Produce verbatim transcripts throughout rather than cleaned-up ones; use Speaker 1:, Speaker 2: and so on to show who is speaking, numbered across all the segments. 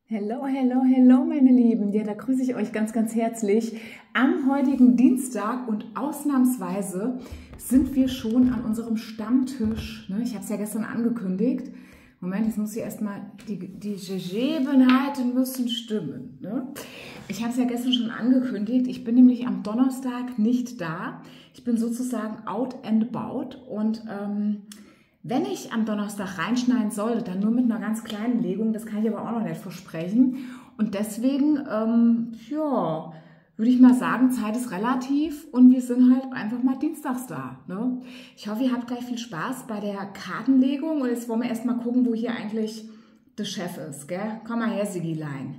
Speaker 1: Hello, hello, hello, meine Lieben. Ja, da grüße ich euch ganz, ganz herzlich am heutigen Dienstag und ausnahmsweise sind wir schon an unserem Stammtisch. Ich habe es ja gestern angekündigt. Moment, jetzt muss ich erstmal, die, die Gegebenheiten müssen stimmen. Ne? Ich habe es ja gestern schon angekündigt. Ich bin nämlich am Donnerstag nicht da. Ich bin sozusagen out and about und ähm, wenn ich am Donnerstag reinschneiden sollte, dann nur mit einer ganz kleinen Legung, das kann ich aber auch noch nicht versprechen. Und deswegen, ähm, ja, würde ich mal sagen, Zeit ist relativ und wir sind halt einfach mal dienstags da. Ne? Ich hoffe, ihr habt gleich viel Spaß bei der Kartenlegung und jetzt wollen wir erstmal gucken, wo hier eigentlich der Chef ist. Gell? Komm mal her, Sigilein.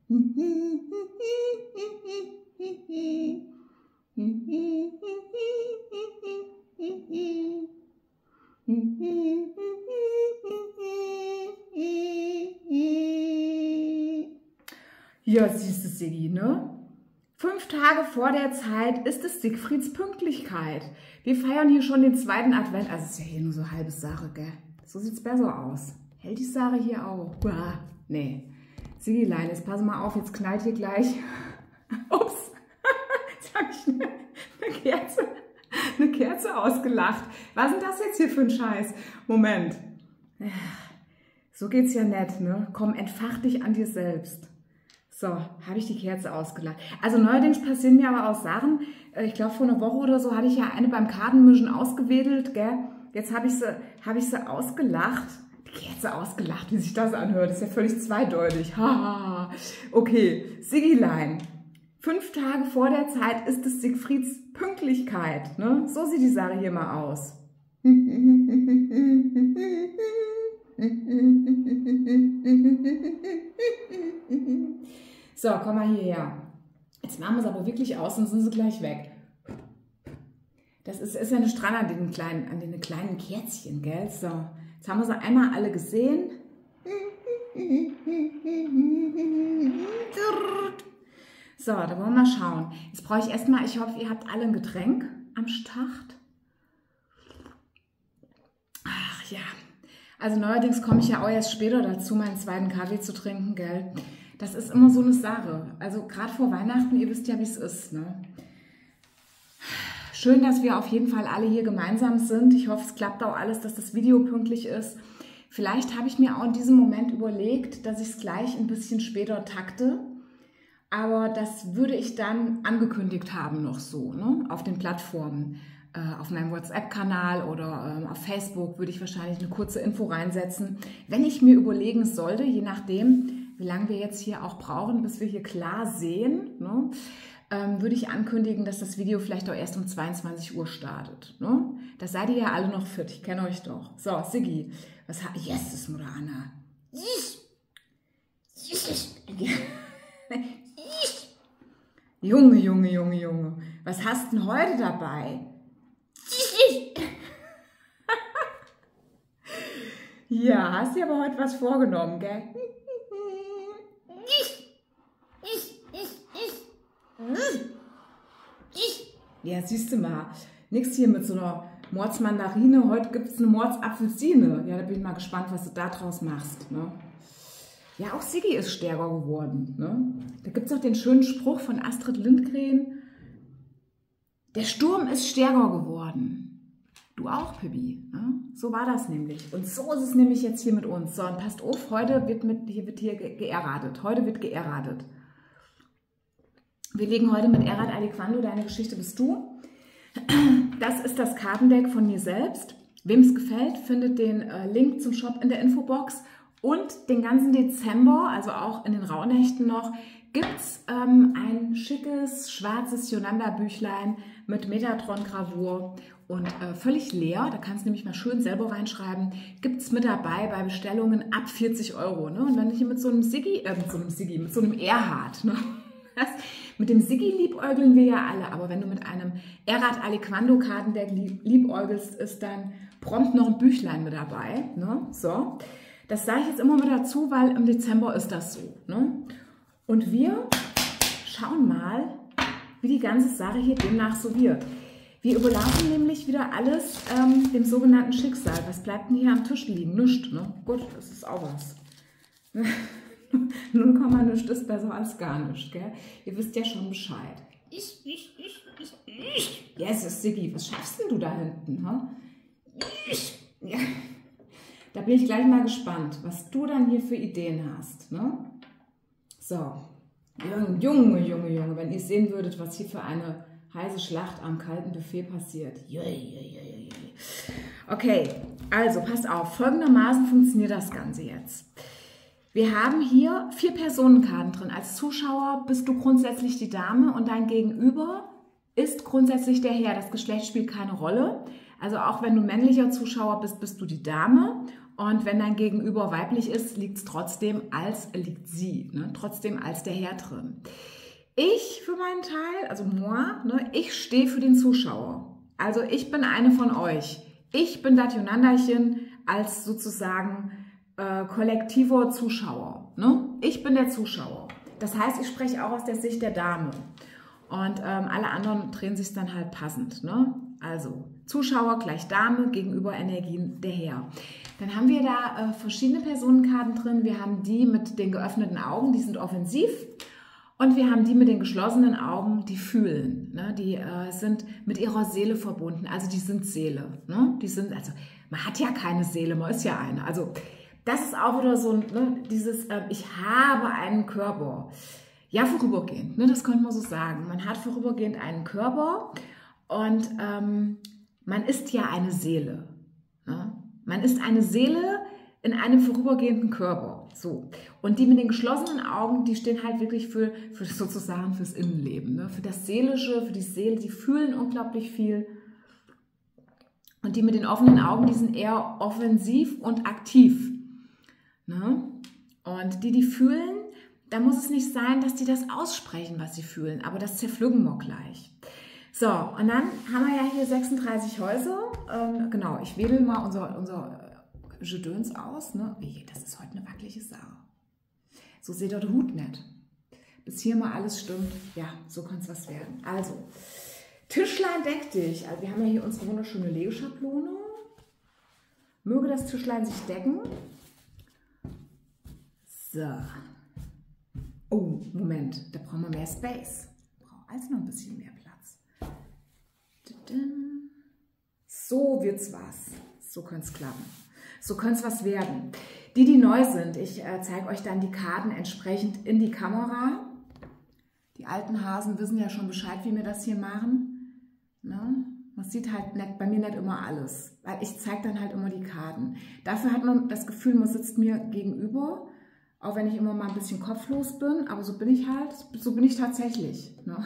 Speaker 1: Ja, siehst du, Siggi, ne? Fünf Tage vor der Zeit ist es Siegfrieds Pünktlichkeit. Wir feiern hier schon den zweiten Advent. Also es ist ja hier nur so halbe Sache, gell? So sieht es besser aus. Hält die Sache hier auch? Uah, nee. Siggilein, jetzt pass mal auf, jetzt knallt hier gleich. Ups, jetzt habe ich eine, eine Kerze. Eine Kerze ausgelacht. Was ist denn das jetzt hier für ein Scheiß? Moment. So geht's ja nicht, ne? Komm, entfach dich an dir selbst. So, habe ich die Kerze ausgelacht. Also neuerdings passieren mir aber auch Sachen. Ich glaube, vor einer Woche oder so hatte ich ja eine beim Kartenmischen ausgewedelt, gell? Jetzt habe ich sie, habe ich sie ausgelacht. Die Kerze ausgelacht, wie sich das anhört. Das ist ja völlig zweideutig. Haha. Okay, Siggilein. Fünf Tage vor der Zeit ist es Siegfrieds Pünktlichkeit. Ne? So sieht die Sache hier mal aus. So, komm mal hierher. Jetzt machen wir es aber wirklich aus, sonst sind sie gleich weg. Das ist, ist ja eine Strand an den kleinen, an den kleinen Kerzchen, gell? So, jetzt haben wir sie einmal alle gesehen. So, da wollen wir mal schauen. Jetzt brauche ich erstmal, ich hoffe, ihr habt alle ein Getränk am Start. Ach ja, also neuerdings komme ich ja auch erst später dazu, meinen zweiten Kaffee zu trinken, gell? Das ist immer so eine Sache. Also gerade vor Weihnachten, ihr wisst ja, wie es ist, ne? Schön, dass wir auf jeden Fall alle hier gemeinsam sind. Ich hoffe, es klappt auch alles, dass das Video pünktlich ist. Vielleicht habe ich mir auch in diesem Moment überlegt, dass ich es gleich ein bisschen später takte. Aber das würde ich dann angekündigt haben noch so, ne? Auf den Plattformen. Äh, auf meinem WhatsApp-Kanal oder äh, auf Facebook würde ich wahrscheinlich eine kurze Info reinsetzen. Wenn ich mir überlegen sollte, je nachdem, wie lange wir jetzt hier auch brauchen, bis wir hier klar sehen, ne? ähm, würde ich ankündigen, dass das Video vielleicht auch erst um zweiundzwanzig Uhr startet. Ne? Da seid ihr ja alle noch fit, ich kenne euch doch. So, Siggi, was hat... Yes, das Mutter Anna. Junge, Junge, Junge, Junge, was hast du denn heute dabei? Ja, hast dir aber heute was vorgenommen, gell? Ja, siehst du mal, nichts hier mit so einer Mordsmandarine, heute gibt es eine Mordsapfelsine. Ja, da bin ich mal gespannt, was du da draus machst, ne? Ja, auch Siggi ist stärker geworden. Ne? Da gibt es auch den schönen Spruch von Astrid Lindgren. Der Sturm ist stärker geworden. Du auch, Pippi. Ne? So war das nämlich. Und so ist es nämlich jetzt hier mit uns. So, und passt auf, heute wird, mit, hier, wird hier geerratet. Heute wird geerratet. Wir legen heute mit Errat Aliquando, deine Geschichte bist du. Das ist das Kartendeck von mir selbst. Wem es gefällt, findet den äh, Link zum Shop in der Infobox. Und den ganzen Dezember, also auch in den Rauhnächten noch, gibt es ähm, ein schickes, schwarzes Yolanda-Büchlein mit Metatron-Gravur und äh, völlig leer. Da kannst du nämlich mal schön selber reinschreiben. Gibt es mit dabei bei Bestellungen ab vierzig Euro. Ne? Und wenn du hier mit so einem Siggi, äh, mit so einem Siggi, mit so einem Erhard, ne? Das, mit dem Siggi liebäugeln wir ja alle, aber wenn du mit einem Errat Aliquando Kartendeck lieb, liebäugelst, ist dann prompt noch ein Büchlein mit dabei. Ne? So. Das sage ich jetzt immer mit dazu, weil im Dezember ist das so. Ne? Und wir schauen mal, wie die ganze Sache hier demnach so wird. Wir überlassen nämlich wieder alles ähm, dem sogenannten Schicksal. Was bleibt denn hier am Tisch liegen? Nichts, ne? Gut, das ist auch was. null Komma nichts ist besser als gar nichts, gell? Ihr wisst ja schon Bescheid. Ich, ich, ich, ich, ich. Yes, Siggi, was schaffst denn du da hinten? Ha? Ich. Ja. Da bin ich gleich mal gespannt, was du dann hier für Ideen hast. Ne? So, Junge, Junge, Junge, Junge, wenn ihr sehen würdet, was hier für eine heiße Schlacht am kalten Buffet passiert. Okay, also passt auf, folgendermaßen funktioniert das Ganze jetzt. Wir haben hier vier Personenkarten drin. Als Zuschauer bist du grundsätzlich die Dame und dein Gegenüber ist grundsätzlich der Herr. Das Geschlecht spielt keine Rolle. Also auch wenn du männlicher Zuschauer bist, bist du die Dame. Und wenn dein Gegenüber weiblich ist, liegt es trotzdem als, liegt sie, ne, trotzdem als der Herr drin. Ich für meinen Teil, also moi, ne, ich stehe für den Zuschauer. Also ich bin eine von euch. Ich bin das Yonanderchen als sozusagen äh, kollektiver Zuschauer. Ne? Ich bin der Zuschauer. Das heißt, ich spreche auch aus der Sicht der Dame. Und ähm, alle anderen drehen sich dann halt passend. Ne? Also Zuschauer gleich Dame, gegenüber Energien der Herr. Dann haben wir da äh, verschiedene Personenkarten drin. Wir haben die mit den geöffneten Augen, die sind offensiv. Und wir haben die mit den geschlossenen Augen, die fühlen. Ne? Die äh, sind mit ihrer Seele verbunden. Also die sind Seele. Ne? Die sind, also man hat ja keine Seele, man ist ja eine. Also das ist auch wieder so ne, dieses, äh, ich habe einen Körper. Ja, vorübergehend, ne? Das könnte man so sagen. Man hat vorübergehend einen Körper und ähm, man ist ja eine Seele. Ne? Man ist eine Seele in einem vorübergehenden Körper. So. Und die mit den geschlossenen Augen, die stehen halt wirklich für, für sozusagen fürs Innenleben, ne? Für das Seelische, für die Seele, die fühlen unglaublich viel. Und die mit den offenen Augen, die sind eher offensiv und aktiv. Ne? Und die, die fühlen, da muss es nicht sein, dass die das aussprechen, was sie fühlen, aber das zerpflücken wir gleich. So, und dann haben wir ja hier sechsunddreißig Häuser. Ähm, genau, ich wähle mal unser, unser Gedöns aus. Ne? Das ist heute eine wackelige Sache. So seht ihr den Hut nicht. Bis hier mal alles stimmt. Ja, so kann es was werden. Also, Tischlein deck dich. Also wir haben ja hier unsere wunderschöne Lego-Schablone. Möge das Tischlein sich decken. So. Oh, Moment, da brauchen wir mehr Space. Braucht also noch ein bisschen mehr Platz. So wird's was. So könnte es klappen. So könnte es was werden. Die, die neu sind, ich äh, zeige euch dann die Karten entsprechend in die Kamera. Die alten Hasen wissen ja schon Bescheid, wie wir das hier machen. Ne? Man sieht halt nicht, bei mir nicht immer alles, weil ich zeige dann halt immer die Karten. Dafür hat man das Gefühl, man sitzt mir gegenüber, auch wenn ich immer mal ein bisschen kopflos bin, aber so bin ich halt, so bin ich tatsächlich. Ne?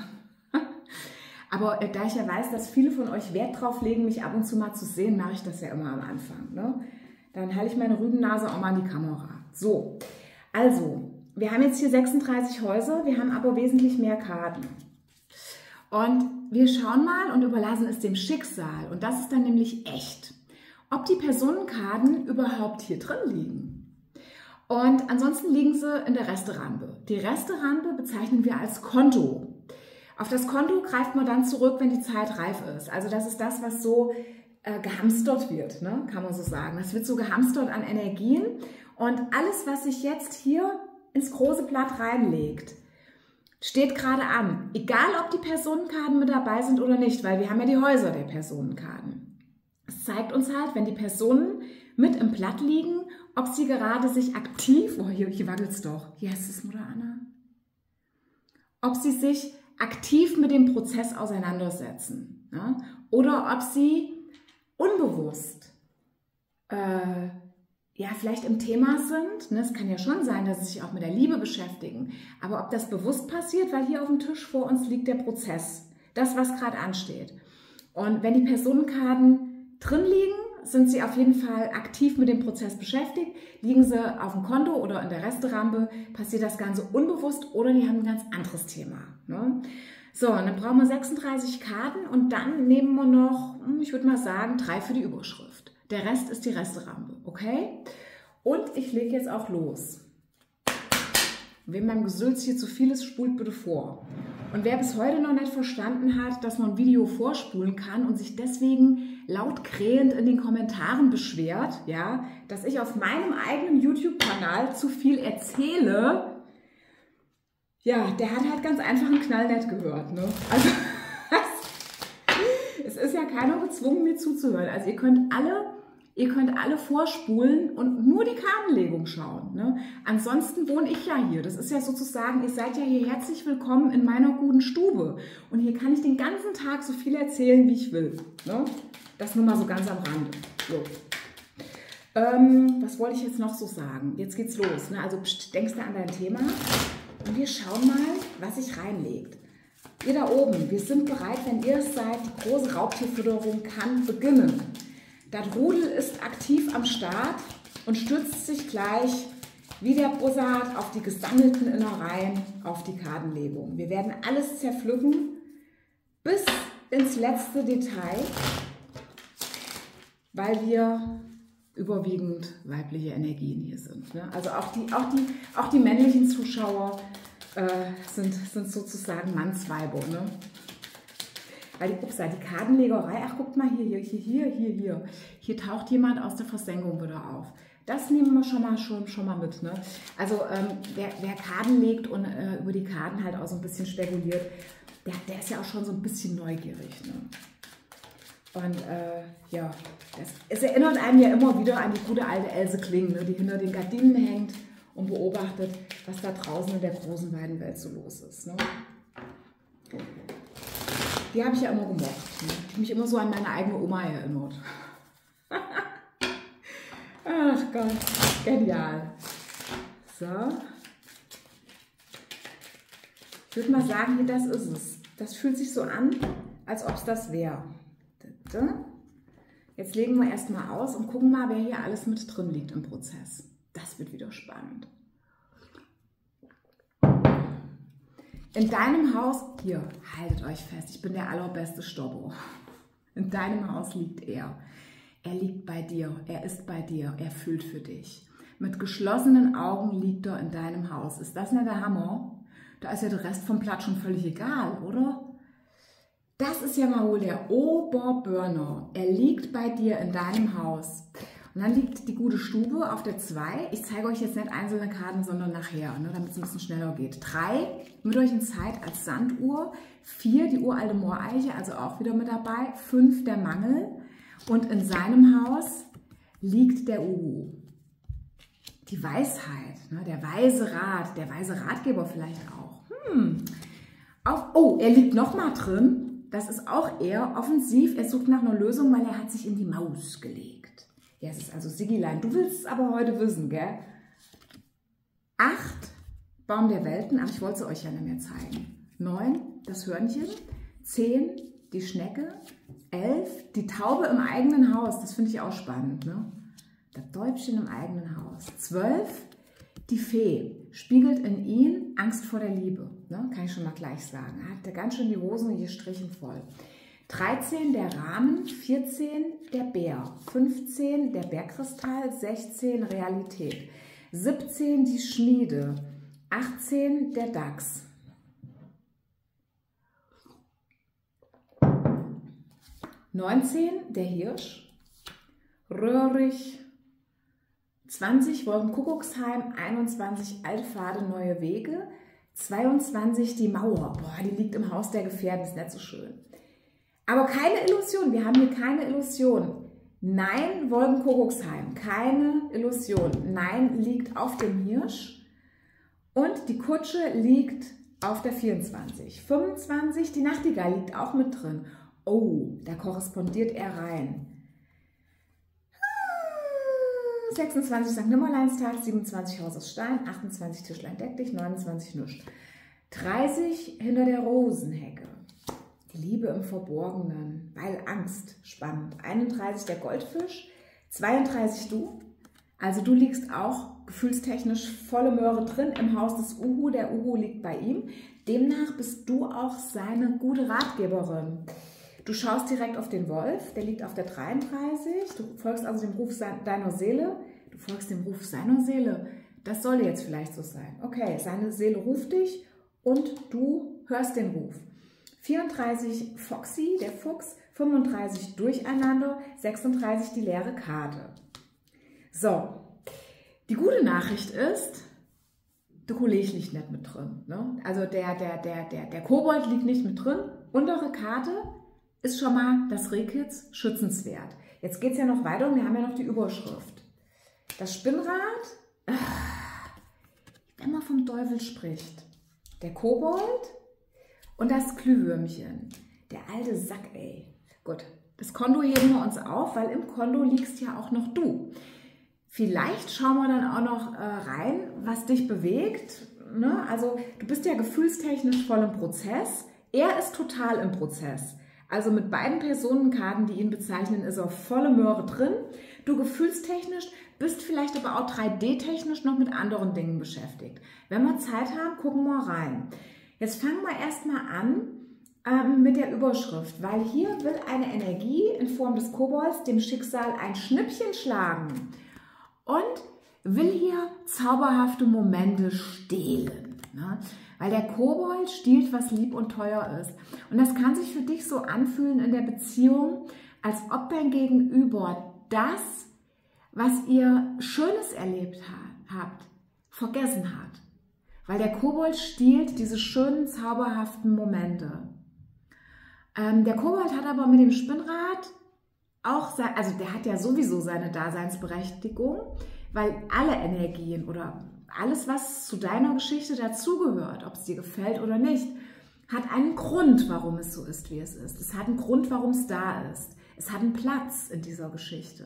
Speaker 1: Aber äh, da ich ja weiß, dass viele von euch Wert drauf legen, mich ab und zu mal zu sehen, mache ich das ja immer am Anfang. Ne? Dann halte ich meine Rübennase auch mal in die Kamera. So, also, wir haben jetzt hier sechsunddreißig Häuser, wir haben aber wesentlich mehr Karten. Und wir schauen mal und überlassen es dem Schicksal. Und das ist dann nämlich echt. Ob die Personenkarten überhaupt hier drin liegen. Und ansonsten liegen sie in der Resterampe. Die Resterampe bezeichnen wir als Konto. Auf das Konto greift man dann zurück, wenn die Zeit reif ist. Also das ist das, was so äh, gehamstert wird, ne? Kann man so sagen. Das wird so gehamstert an Energien. Und alles, was sich jetzt hier ins große Blatt reinlegt, steht gerade an. Egal, ob die Personenkarten mit dabei sind oder nicht, weil wir haben ja die Häuser der Personenkarten. Es zeigt uns halt, wenn die Personen mit im Blatt liegen, ob sie gerade sich aktiv, oh hier, hier wackelt es doch, hier ist es Mutter Anna, ob sie sich aktiv mit dem Prozess auseinandersetzen, ja? Oder ob sie unbewusst äh, ja, vielleicht im Thema sind. Es kann ja schon sein, dass sie sich auch mit der Liebe beschäftigen. Aber ob das bewusst passiert, weil hier auf dem Tisch vor uns liegt der Prozess. Das, was gerade ansteht. Und wenn die Personenkarten drin liegen, sind sie auf jeden Fall aktiv mit dem Prozess beschäftigt. Liegen sie auf dem Konto oder in der Resterampe, passiert das Ganze unbewusst oder die haben ein ganz anderes Thema. Ne? So, und dann brauchen wir sechsunddreißig Karten und dann nehmen wir noch, ich würde mal sagen, drei für die Überschrift. Der Rest ist die Resterampe, okay? Und ich lege jetzt auch los. Wem beim Gesülz hier zu viel ist, spult bitte vor. Und wer bis heute noch nicht verstanden hat, dass man ein Video vorspulen kann und sich deswegen laut krähend in den Kommentaren beschwert, ja, dass ich auf meinem eigenen YouTube-Kanal mal zu viel erzähle, ja, der hat halt ganz einfach einen Knall nicht gehört. Ne? Also es ist ja keiner gezwungen, mir zuzuhören. Also ihr könnt alle, ihr könnt alle vorspulen und nur die Kartenlegung schauen. Ne? Ansonsten wohne ich ja hier. Das ist ja sozusagen, ihr seid ja hier herzlich willkommen in meiner guten Stube. Und hier kann ich den ganzen Tag so viel erzählen, wie ich will. Ne? Das nur mal so ganz am Rande. So. Ähm, was wollte ich jetzt noch so sagen? Jetzt geht's los. Ne? Also pst, denkst du an dein Thema? Und wir schauen mal, was sich reinlegt. Ihr da oben, wir sind bereit, wenn ihr es seid, die große Raubtierfütterung kann beginnen. Das Rudel ist aktiv am Start und stürzt sich gleich wie der Bussard auf die gesammelten Innereien, auf die Kartenlegung. Wir werden alles zerpflücken bis ins letzte Detail, weil wir überwiegend weibliche Energien hier sind. Ne? Also auch die, auch, die, auch die männlichen Zuschauer äh, sind, sind sozusagen Mannsweiber. Ne? Weil die, ups, die Kartenlegerei, ach guckt mal hier, hier, hier, hier, hier, hier. Hier taucht jemand aus der Versenkung wieder auf. Das nehmen wir schon mal, schon, schon mal mit. Ne? Also ähm, wer, wer Karten legt und äh, über die Karten halt auch so ein bisschen spekuliert, der, der ist ja auch schon so ein bisschen neugierig. Ne? Und äh, ja, das, es erinnert einem ja immer wieder an die gute alte Else Kling, ne, die hinter den Gardinen hängt und beobachtet, was da draußen in der großen weiten Welt so los ist. Ne? Die habe ich ja immer gemocht, ne? Die mich immer so an meine eigene Oma erinnert. Ach Gott, genial. So. Ich würde mal sagen, hier, das ist es. Das fühlt sich so an, als ob es das wäre. Jetzt legen wir erstmal aus und gucken mal, wer hier alles mit drin liegt im Prozess. Das wird wieder spannend. In deinem Haus, hier, haltet euch fest, ich bin der allerbeste Stoppo. In deinem Haus liegt er. Er liegt bei dir, er ist bei dir, er fühlt für dich. Mit geschlossenen Augen liegt er in deinem Haus. Ist das nicht der Hammer? Da ist ja der Rest vom Blatt schon völlig egal, oder? Das ist ja mal wohl der Oberburner. Er liegt bei dir in deinem Haus. Und dann liegt die gute Stube auf der zwei. Ich zeige euch jetzt nicht einzelne Karten, sondern nachher, ne, damit es ein bisschen schneller geht. drei mit euch in Zeit als Sanduhr. vier die uralte Mooreiche, also auch wieder mit dabei. fünf der Mangel. Und in seinem Haus liegt der Uhu. Die Weisheit, ne, der weise Rat, der weise Ratgeber vielleicht auch. Hm. Auf, oh, er liegt nochmal drin. Das ist auch er, offensiv. Er sucht nach einer Lösung, weil er hat sich in die Maus gelegt. Ja, es ist also Siggilein. Du willst es aber heute wissen, gell? acht, Baum der Welten, aber ich wollte es euch ja nicht mehr zeigen. neun, das Hörnchen. zehn, die Schnecke. elf, die Taube im eigenen Haus. Das finde ich auch spannend, ne? Das Täubchen im eigenen Haus. zwölf, die Fee. Spiegelt in ihn Angst vor der Liebe. Ne? Kann ich schon mal gleich sagen. Er hat ganz schön die Hosen gestrichen voll. dreizehn, der Rahmen. vierzehn, der Bär. fünfzehn, der Bergkristall. sechzehn, Realität. siebzehn, die Schmiede. achtzehn, der Dachs. neunzehn, der Hirsch. Röhrig. zwanzig, Wolkenkuckucksheim. einundzwanzig, alte Pfade, neue Wege. zweiundzwanzig, die Mauer. Boah, die liegt im Haus der Gefährten, ist nicht so schön. Aber keine Illusion, wir haben hier keine Illusion. Nein, Wolkenkuckucksheim, keine Illusion. Nein, liegt auf dem Hirsch. Und die Kutsche liegt auf der vierundzwanzig. fünfundzwanzig, die Nachtigall liegt auch mit drin. Oh, da korrespondiert er rein. sechsundzwanzig, Sankt Nimmerleinstag, siebenundzwanzig, Haus aus Stein, achtundzwanzig, Tischlein deck dich, neunundzwanzig, Nischt. dreißig, hinter der Rosenhecke. Die Liebe im Verborgenen, weil Angst, spannend. einunddreißig, der Goldfisch, zweiunddreißig, du. Also du liegst auch gefühlstechnisch volle Möhre drin im Haus des Uhu. Der Uhu liegt bei ihm. Demnach bist du auch seine gute Ratgeberin. Du schaust direkt auf den Wolf, der liegt auf der dreiunddreißig. Du folgst also dem Ruf deiner Seele. Du folgst dem Ruf seiner Seele. Das soll jetzt vielleicht so sein. Okay, seine Seele ruft dich und du hörst den Ruf. vierunddreißig, Foxy, der Fuchs. fünfunddreißig, Durcheinander. sechsunddreißig, die leere Karte. So, Die gute Nachricht ist, der Kollege liegt nicht mit drin. Ne? Also der, der, der, der, der Kobold liegt nicht mit drin. Untere Karte ist schon mal das Rehkitz schützenswert. Jetzt geht es ja noch weiter und wir haben ja noch die Überschrift. Das Spinnrad, wenn man vom Teufel spricht, der Kobold und das Glühwürmchen, der alte Sack, ey. Gut, das Konto heben wir uns auf, weil im Konto liegst ja auch noch du. Vielleicht schauen wir dann auch noch äh, rein, was dich bewegt. Ne? Also du bist ja gefühlstechnisch voll im Prozess. Er ist total im Prozess. Also mit beiden Personenkarten, die ihn bezeichnen, ist er volle Möhre drin. Du gefühlstechnisch bist vielleicht aber auch drei D-technisch noch mit anderen Dingen beschäftigt. Wenn wir Zeit haben, gucken wir rein. Jetzt fangen wir erstmal an ähm, mit der Überschrift, weil hier will eine Energie in Form des Kobolds dem Schicksal ein Schnippchen schlagen. Und will hier zauberhafte Momente stehlen. Ne? Weil der Kobold stiehlt, was lieb und teuer ist. Und das kann sich für dich so anfühlen in der Beziehung, als ob dein Gegenüber das, was ihr Schönes erlebt habt, vergessen hat. Weil der Kobold stiehlt diese schönen, zauberhaften Momente. Ähm, der Kobold hat aber mit dem Spinnrad auch, also der hat ja sowieso seine Daseinsberechtigung, weil alle Energien oder alles, was zu deiner Geschichte dazugehört, ob es dir gefällt oder nicht, hat einen Grund, warum es so ist, wie es ist. Es hat einen Grund, warum es da ist. Es hat einen Platz in dieser Geschichte.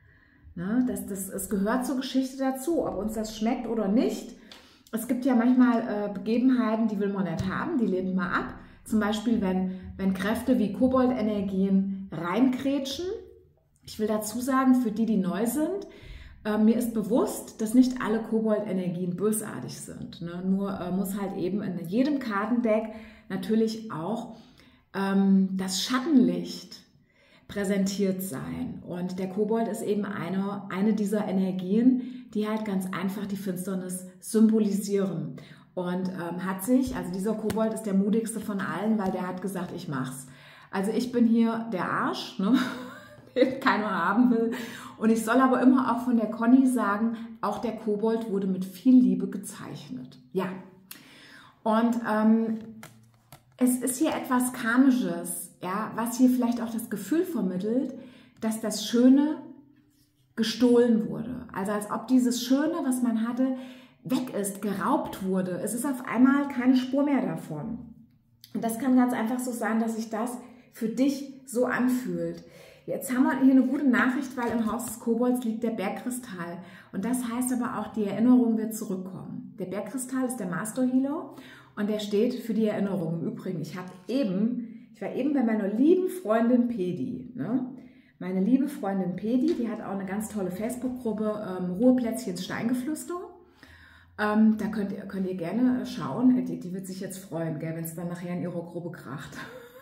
Speaker 1: Ne? Das, das, es gehört zur Geschichte dazu, ob uns das schmeckt oder nicht. Es gibt ja manchmal äh, Begebenheiten, die will man nicht haben, die lehnt man ab. Zum Beispiel, wenn, wenn Kräfte wie Koboldenergien reinkrätschen. Ich will dazu sagen, für die, die neu sind, äh, mir ist bewusst, dass nicht alle Koboldenergien bösartig sind. Ne? Nur äh, muss halt eben in jedem Kartendeck natürlich auch ähm, das Schattenlicht präsentiert sein. Und der Kobold ist eben eine, eine dieser Energien, die halt ganz einfach die Finsternis symbolisieren. Und ähm, hat sich, also dieser Kobold ist der mutigste von allen, weil der hat gesagt, ich mach's. Also ich bin hier der Arsch, ne? Den keiner haben will. Und ich soll aber immer auch von der Conny sagen, auch der Kobold wurde mit viel Liebe gezeichnet. Ja. Und ähm, es ist hier etwas Karmisches, ja, was hier vielleicht auch das Gefühl vermittelt, dass das Schöne gestohlen wurde. Also als ob dieses Schöne, was man hatte, weg ist, geraubt wurde. Es ist auf einmal keine Spur mehr davon. Und das kann ganz einfach so sein, dass sich das für dich so anfühlt. Jetzt haben wir hier eine gute Nachricht, weil im Haus des Kobolds liegt der Bergkristall. Und das heißt aber auch, die Erinnerung wird zurückkommen. Der Bergkristall ist der Master Healer und der steht für die Erinnerung. Im Übrigen, ich habe eben, ich war eben bei meiner lieben Freundin Pedi. Ne? Meine liebe Freundin Pedi, die hat auch eine ganz tolle Facebook-Gruppe, ähm, Ruheplätzchens Steingeflüster. Ähm, da könnt ihr, könnt ihr gerne schauen. Die, die wird sich jetzt freuen, wenn es dann nachher in ihrer Gruppe kracht.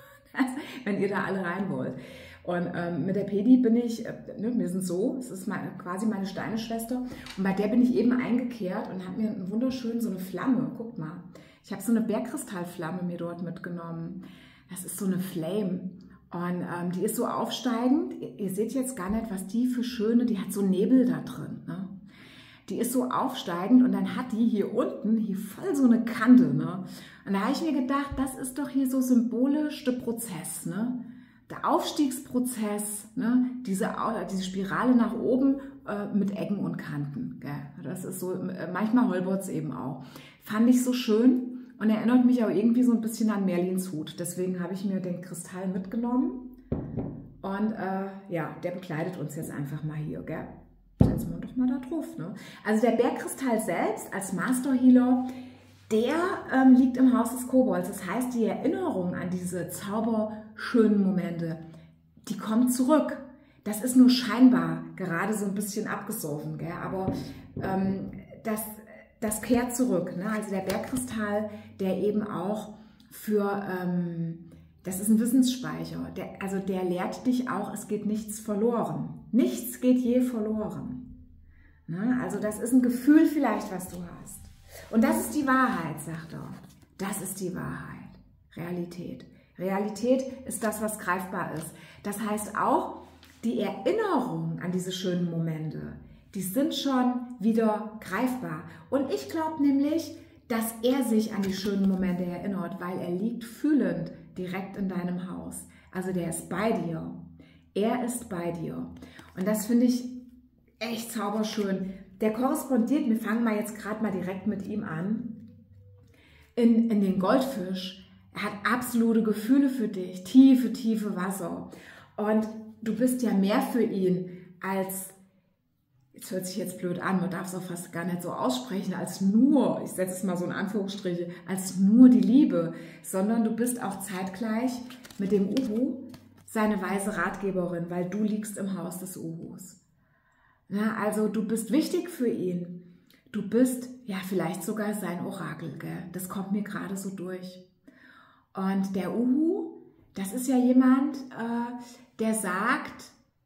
Speaker 1: Wenn ihr da alle rein wollt. Und ähm, mit der Pedi bin ich, äh, ne, wir sind so, es ist meine, quasi meine Steineschwester. Und bei der bin ich eben eingekehrt und habe mir einen wunderschönen, so eine Flamme, guckt mal. Ich habe so eine Bergkristallflamme mir dort mitgenommen. Das ist so eine Flame. Und ähm, die ist so aufsteigend. Ihr, ihr seht jetzt gar nicht, was die für schöne, die hat so Nebel da drin. Ne? Die ist so aufsteigend und dann hat die hier unten hier voll so eine Kante. Ne? Und da habe ich mir gedacht, das ist doch hier so symbolisch der Prozess. Ne? Der Aufstiegsprozess, ne? diese, diese Spirale nach oben äh, mit Ecken und Kanten. Gell? Das ist so, äh, manchmal holpert es eben auch. Fand ich so schön und erinnert mich auch irgendwie so ein bisschen an Merlins Hut. Deswegen habe ich mir den Kristall mitgenommen und äh, ja, der begleitet uns jetzt einfach mal hier. Gell? Setzen wir doch mal da drauf. Ne? Also der Bergkristall selbst als Master Healer, der ähm, liegt im Haus des Kobolds. Das heißt, die Erinnerung an diese zauberschönen Momente, die kommt zurück. Das ist nur scheinbar gerade so ein bisschen abgesoffen, gell? Aber ähm, das, das kehrt zurück. Ne? Also der Bergkristall, der eben auch für, ähm, das ist ein Wissensspeicher, der, also der lehrt dich auch, es geht nichts verloren. Nichts geht je verloren. Ne? Also das ist ein Gefühl vielleicht, was du hast. Und das ist die Wahrheit, sagt er. Das ist die Wahrheit. Realität. Realität ist das, was greifbar ist. Das heißt auch, die Erinnerung an diese schönen Momente, die sind schon wieder greifbar. Und ich glaube nämlich, dass er sich an die schönen Momente erinnert, weil er liegt fühlend direkt in deinem Haus. Also der ist bei dir. Er ist bei dir. Und das finde ich echt zauberschön. Der korrespondiert, wir fangen mal jetzt gerade mal direkt mit ihm an, in, in den Goldfisch. Er hat absolute Gefühle für dich, tiefe, tiefe Wasser. Und du bist ja mehr für ihn als, jetzt hört sich jetzt blöd an, man darf es auch fast gar nicht so aussprechen, als nur, ich setze es mal so in Anführungsstriche, als nur die Liebe, sondern du bist auch zeitgleich mit dem Uhu seine weise Ratgeberin, weil du liegst im Haus des Uhus. Ja, also du bist wichtig für ihn. Du bist ja vielleicht sogar sein Orakel, gell? Das kommt mir gerade so durch. Und der Uhu, das ist ja jemand, äh, der sagt,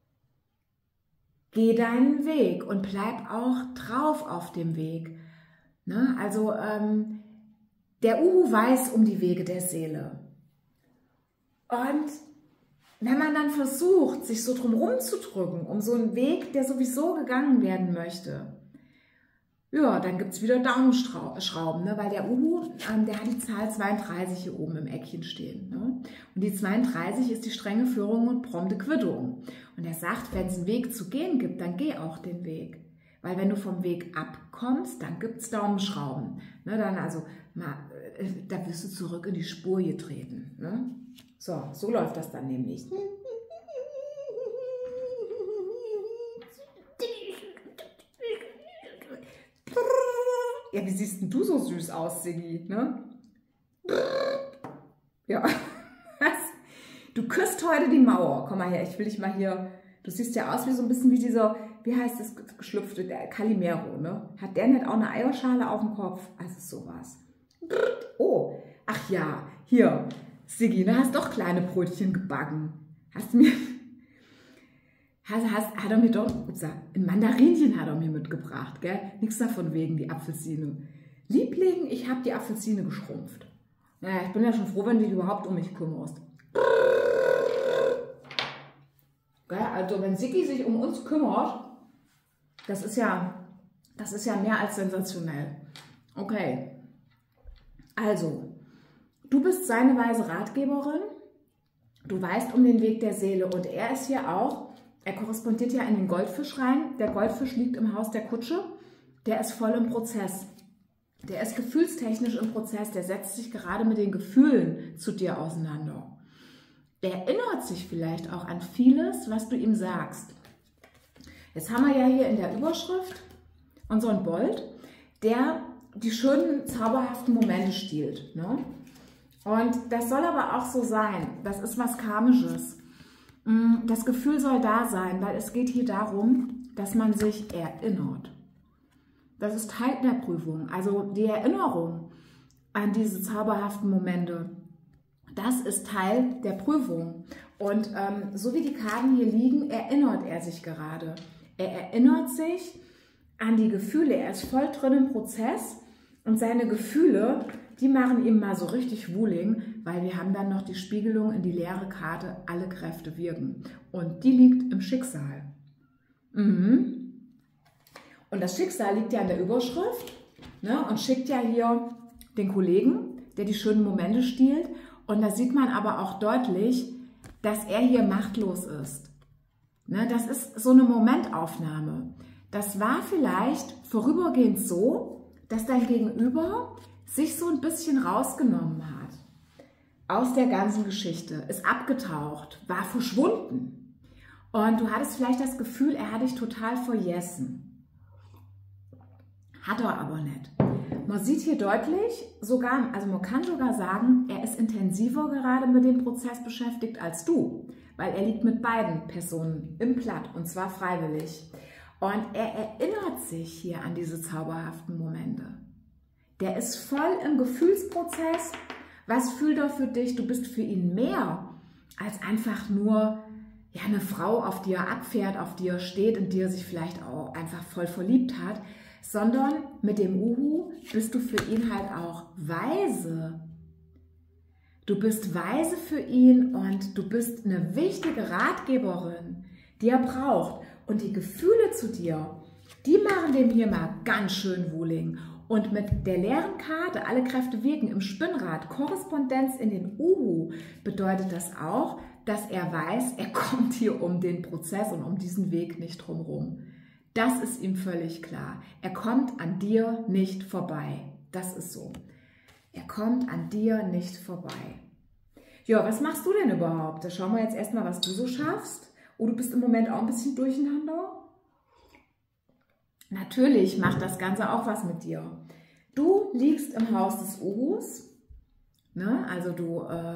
Speaker 1: geh deinen Weg und bleib auch drauf auf dem Weg. Ne? Also ähm, der Uhu weiß um die Wege der Seele. Und wenn man dann versucht, sich so drum rumzudrücken, um so einen Weg, der sowieso gegangen werden möchte, ja, dann gibt es wieder Daumenschrauben, ne? Weil der Uhu, ähm, der hat die Zahl zweiunddreißig hier oben im Eckchen stehen. Ne? Und die zweiunddreißig ist die strenge Führung und prompte Quittung. Und er sagt, wenn es einen Weg zu gehen gibt, dann geh auch den Weg. Weil wenn du vom Weg abkommst, dann gibt es Daumenschrauben. Ne? Dann also, mal, äh, da wirst du zurück in die Spur getreten. Ne? So, so läuft das dann nämlich. Ja, wie siehst denn du so süß aus, Siggi, ne? Ja, was? Du küsst heute die Mauer. Komm mal her, ich will dich mal hier... Du siehst ja aus wie so ein bisschen wie dieser, wie heißt das geschlüpfte, der Calimero, ne? Hat der nicht auch eine Eierschale auf dem Kopf? Also sowas. Oh, ach ja, hier, Siggi, du hast doch kleine Brötchen gebacken. Hast du mir... Hast, hast, hat er mir doch, ups, ein Mandarinchen hat er mir mitgebracht, gell? Nichts davon wegen die Apfelsine. Liebling, ich habe die Apfelsine geschrumpft. Naja, ich bin ja schon froh, wenn du dich überhaupt um mich kümmerst. Gell? Also wenn Siggi sich um uns kümmert, das ist ja, das ist ja mehr als sensationell. Okay, also, du bist seine weise Ratgeberin, du weißt um den Weg der Seele und er ist hier auch. Er korrespondiert ja in den Goldfisch rein. Der Goldfisch liegt im Haus der Kutsche. Der ist voll im Prozess. Der ist gefühlstechnisch im Prozess. Der setzt sich gerade mit den Gefühlen zu dir auseinander. Der erinnert sich vielleicht auch an vieles, was du ihm sagst. Jetzt haben wir ja hier in der Überschrift unseren Bold, der die schönen, zauberhaften Momente stiehlt. Ne? Und das soll aber auch so sein. Das ist was Karmisches. Das Gefühl soll da sein, weil es geht hier darum, dass man sich erinnert. Das ist Teil der Prüfung. Also die Erinnerung an diese zauberhaften Momente, das ist Teil der Prüfung. Und ähm, so wie die Karten hier liegen, erinnert er sich gerade. Er erinnert sich an die Gefühle. Er ist voll drin im Prozess und seine Gefühle, die machen ihm mal so richtig Wuling, weil wir haben dann noch die Spiegelung in die leere Karte, alle Kräfte wirken. Und die liegt im Schicksal. Mhm. Und das Schicksal liegt ja in der Überschrift, ne, und schickt ja hier den Kollegen, der die schönen Momente stiehlt. Und da sieht man aber auch deutlich, dass er hier machtlos ist. Ne, das ist so eine Momentaufnahme. Das war vielleicht vorübergehend so, dass dein Gegenüber sich so ein bisschen rausgenommen hat aus der ganzen Geschichte, ist abgetaucht, war verschwunden. Und du hattest vielleicht das Gefühl, er hat dich total vergessen. Hat er aber nicht. Man sieht hier deutlich, sogar, also man kann sogar sagen, er ist intensiver gerade mit dem Prozess beschäftigt als du, weil er liegt mit beiden Personen im Blatt und zwar freiwillig. Und er erinnert sich hier an diese zauberhaften Momente. Der ist voll im Gefühlsprozess. Was fühlt er für dich? Du bist für ihn mehr als einfach nur ja, eine Frau, auf die er abfährt, auf die er steht, in die er sich vielleicht auch einfach voll verliebt hat, sondern mit dem Uhu bist du für ihn halt auch weise. Du bist weise für ihn und du bist eine wichtige Ratgeberin, die er braucht. Und die Gefühle zu dir, Die machen dem hier mal ganz schön Wuling. Und mit der leeren Karte, alle Kräfte wirken im Spinnrad, Korrespondenz in den Uhu, bedeutet das auch, dass er weiß, er kommt hier um den Prozess und um diesen Weg nicht drumherum. Das ist ihm völlig klar. Er kommt an dir nicht vorbei. Das ist so. Er kommt an dir nicht vorbei. Ja, was machst du denn überhaupt? Da schauen wir jetzt erstmal, was du so schaffst. Oh, du bist im Moment auch ein bisschen durcheinander. Natürlich macht das Ganze auch was mit dir. Du liegst im Haus des Uhus, ne? Also du, äh,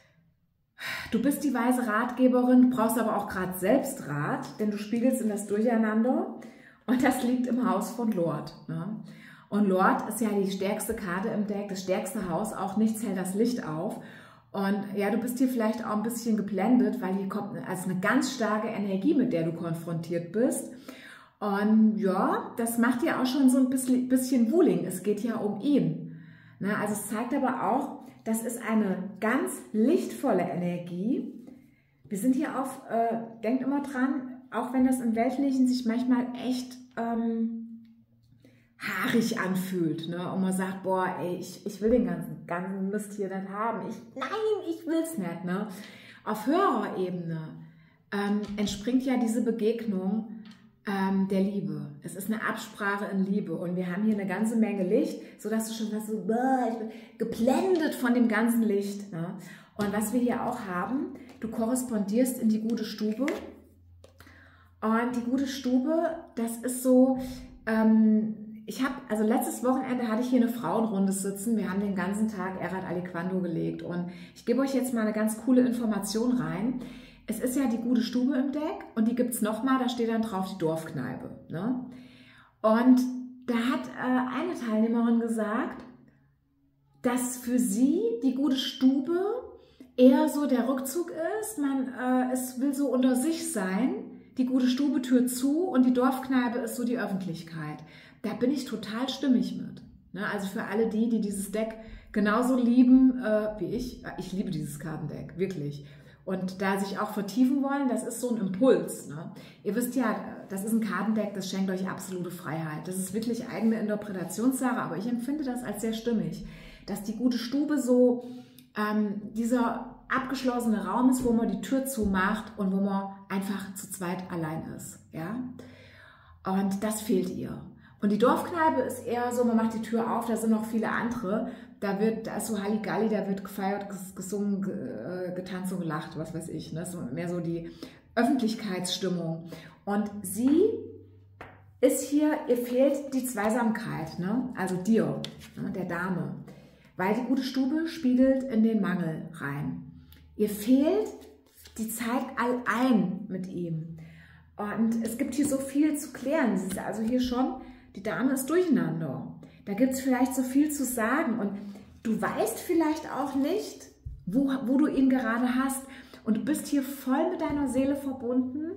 Speaker 1: du bist die weise Ratgeberin, brauchst aber auch gerade selbst Rat, denn du spiegelst in das Durcheinander und das liegt im Haus von Lord. Ne? Und Lord ist ja die stärkste Karte im Deck, das stärkste Haus, auch nichts hält das Licht auf. Und ja, du bist hier vielleicht auch ein bisschen geblendet, weil hier kommt also eine ganz starke Energie, mit der du konfrontiert bist. Und ja, das macht ja auch schon so ein bisschen, bisschen Wuling. Es geht ja um ihn. Ne? Also es zeigt aber auch, das ist eine ganz lichtvolle Energie. Wir sind hier auf, äh, denkt immer dran, auch wenn das im Weltlichen sich manchmal echt ähm, haarig anfühlt. Ne? Und man sagt, boah, ey, ich, ich will den ganzen, ganzen Mist hier nicht haben. Ich, nein, ich will es nicht. Ne? Auf höherer Ebene ähm, entspringt ja diese Begegnung Ähm, der Liebe. Es ist eine Absprache in Liebe und wir haben hier eine ganze Menge Licht, sodass du schon was so, ich bin geblendet von dem ganzen Licht. Ne? Und was wir hier auch haben, du korrespondierst in die gute Stube und die gute Stube, das ist so, ähm, ich habe, also letztes Wochenende hatte ich hier eine Frauenrunde sitzen, wir haben den ganzen Tag Erat Aliquando gelegt und ich gebe euch jetzt mal eine ganz coole Information rein. Es ist ja die gute Stube im Deck und die gibt es nochmal, da steht dann drauf die Dorfkneipe. Ne? Und da hat äh, eine Teilnehmerin gesagt, dass für sie die gute Stube eher so der Rückzug ist. Man äh, es will so unter sich sein, die gute Stube Tür zu und die Dorfkneipe ist so die Öffentlichkeit. Da bin ich total stimmig mit. Ne? Also für alle die, die dieses Deck genauso lieben äh, wie ich. Ich liebe dieses Kartendeck, wirklich. Und da sich auch vertiefen wollen, das ist so ein Impuls. Ne? Ihr wisst ja, das ist ein Kartendeck, das schenkt euch absolute Freiheit. Das ist wirklich eigene Interpretationssache, aber ich empfinde das als sehr stimmig. Dass die gute Stube so ähm, dieser abgeschlossene Raum ist, wo man die Tür zumacht und wo man einfach zu zweit allein ist. Ja? Und das fehlt ihr. Und die Dorfkneipe ist eher so, man macht die Tür auf, da sind noch viele andere. Da wird, da ist so Halligalli, da wird gefeiert, gesungen, getanzt und gelacht, was weiß ich. Ne? Das ist mehr so die Öffentlichkeitsstimmung. Und sie ist hier, ihr fehlt die Zweisamkeit, ne? Also dir, ne? Der Dame. Weil die gute Stube spiegelt in den Mangel rein. Ihr fehlt die Zeit allein mit ihm. Und es gibt hier so viel zu klären. Sie ist also hier schon, die Dame ist durcheinander. Da gibt es vielleicht so viel zu sagen und du weißt vielleicht auch nicht, wo, wo du ihn gerade hast und du bist hier voll mit deiner Seele verbunden,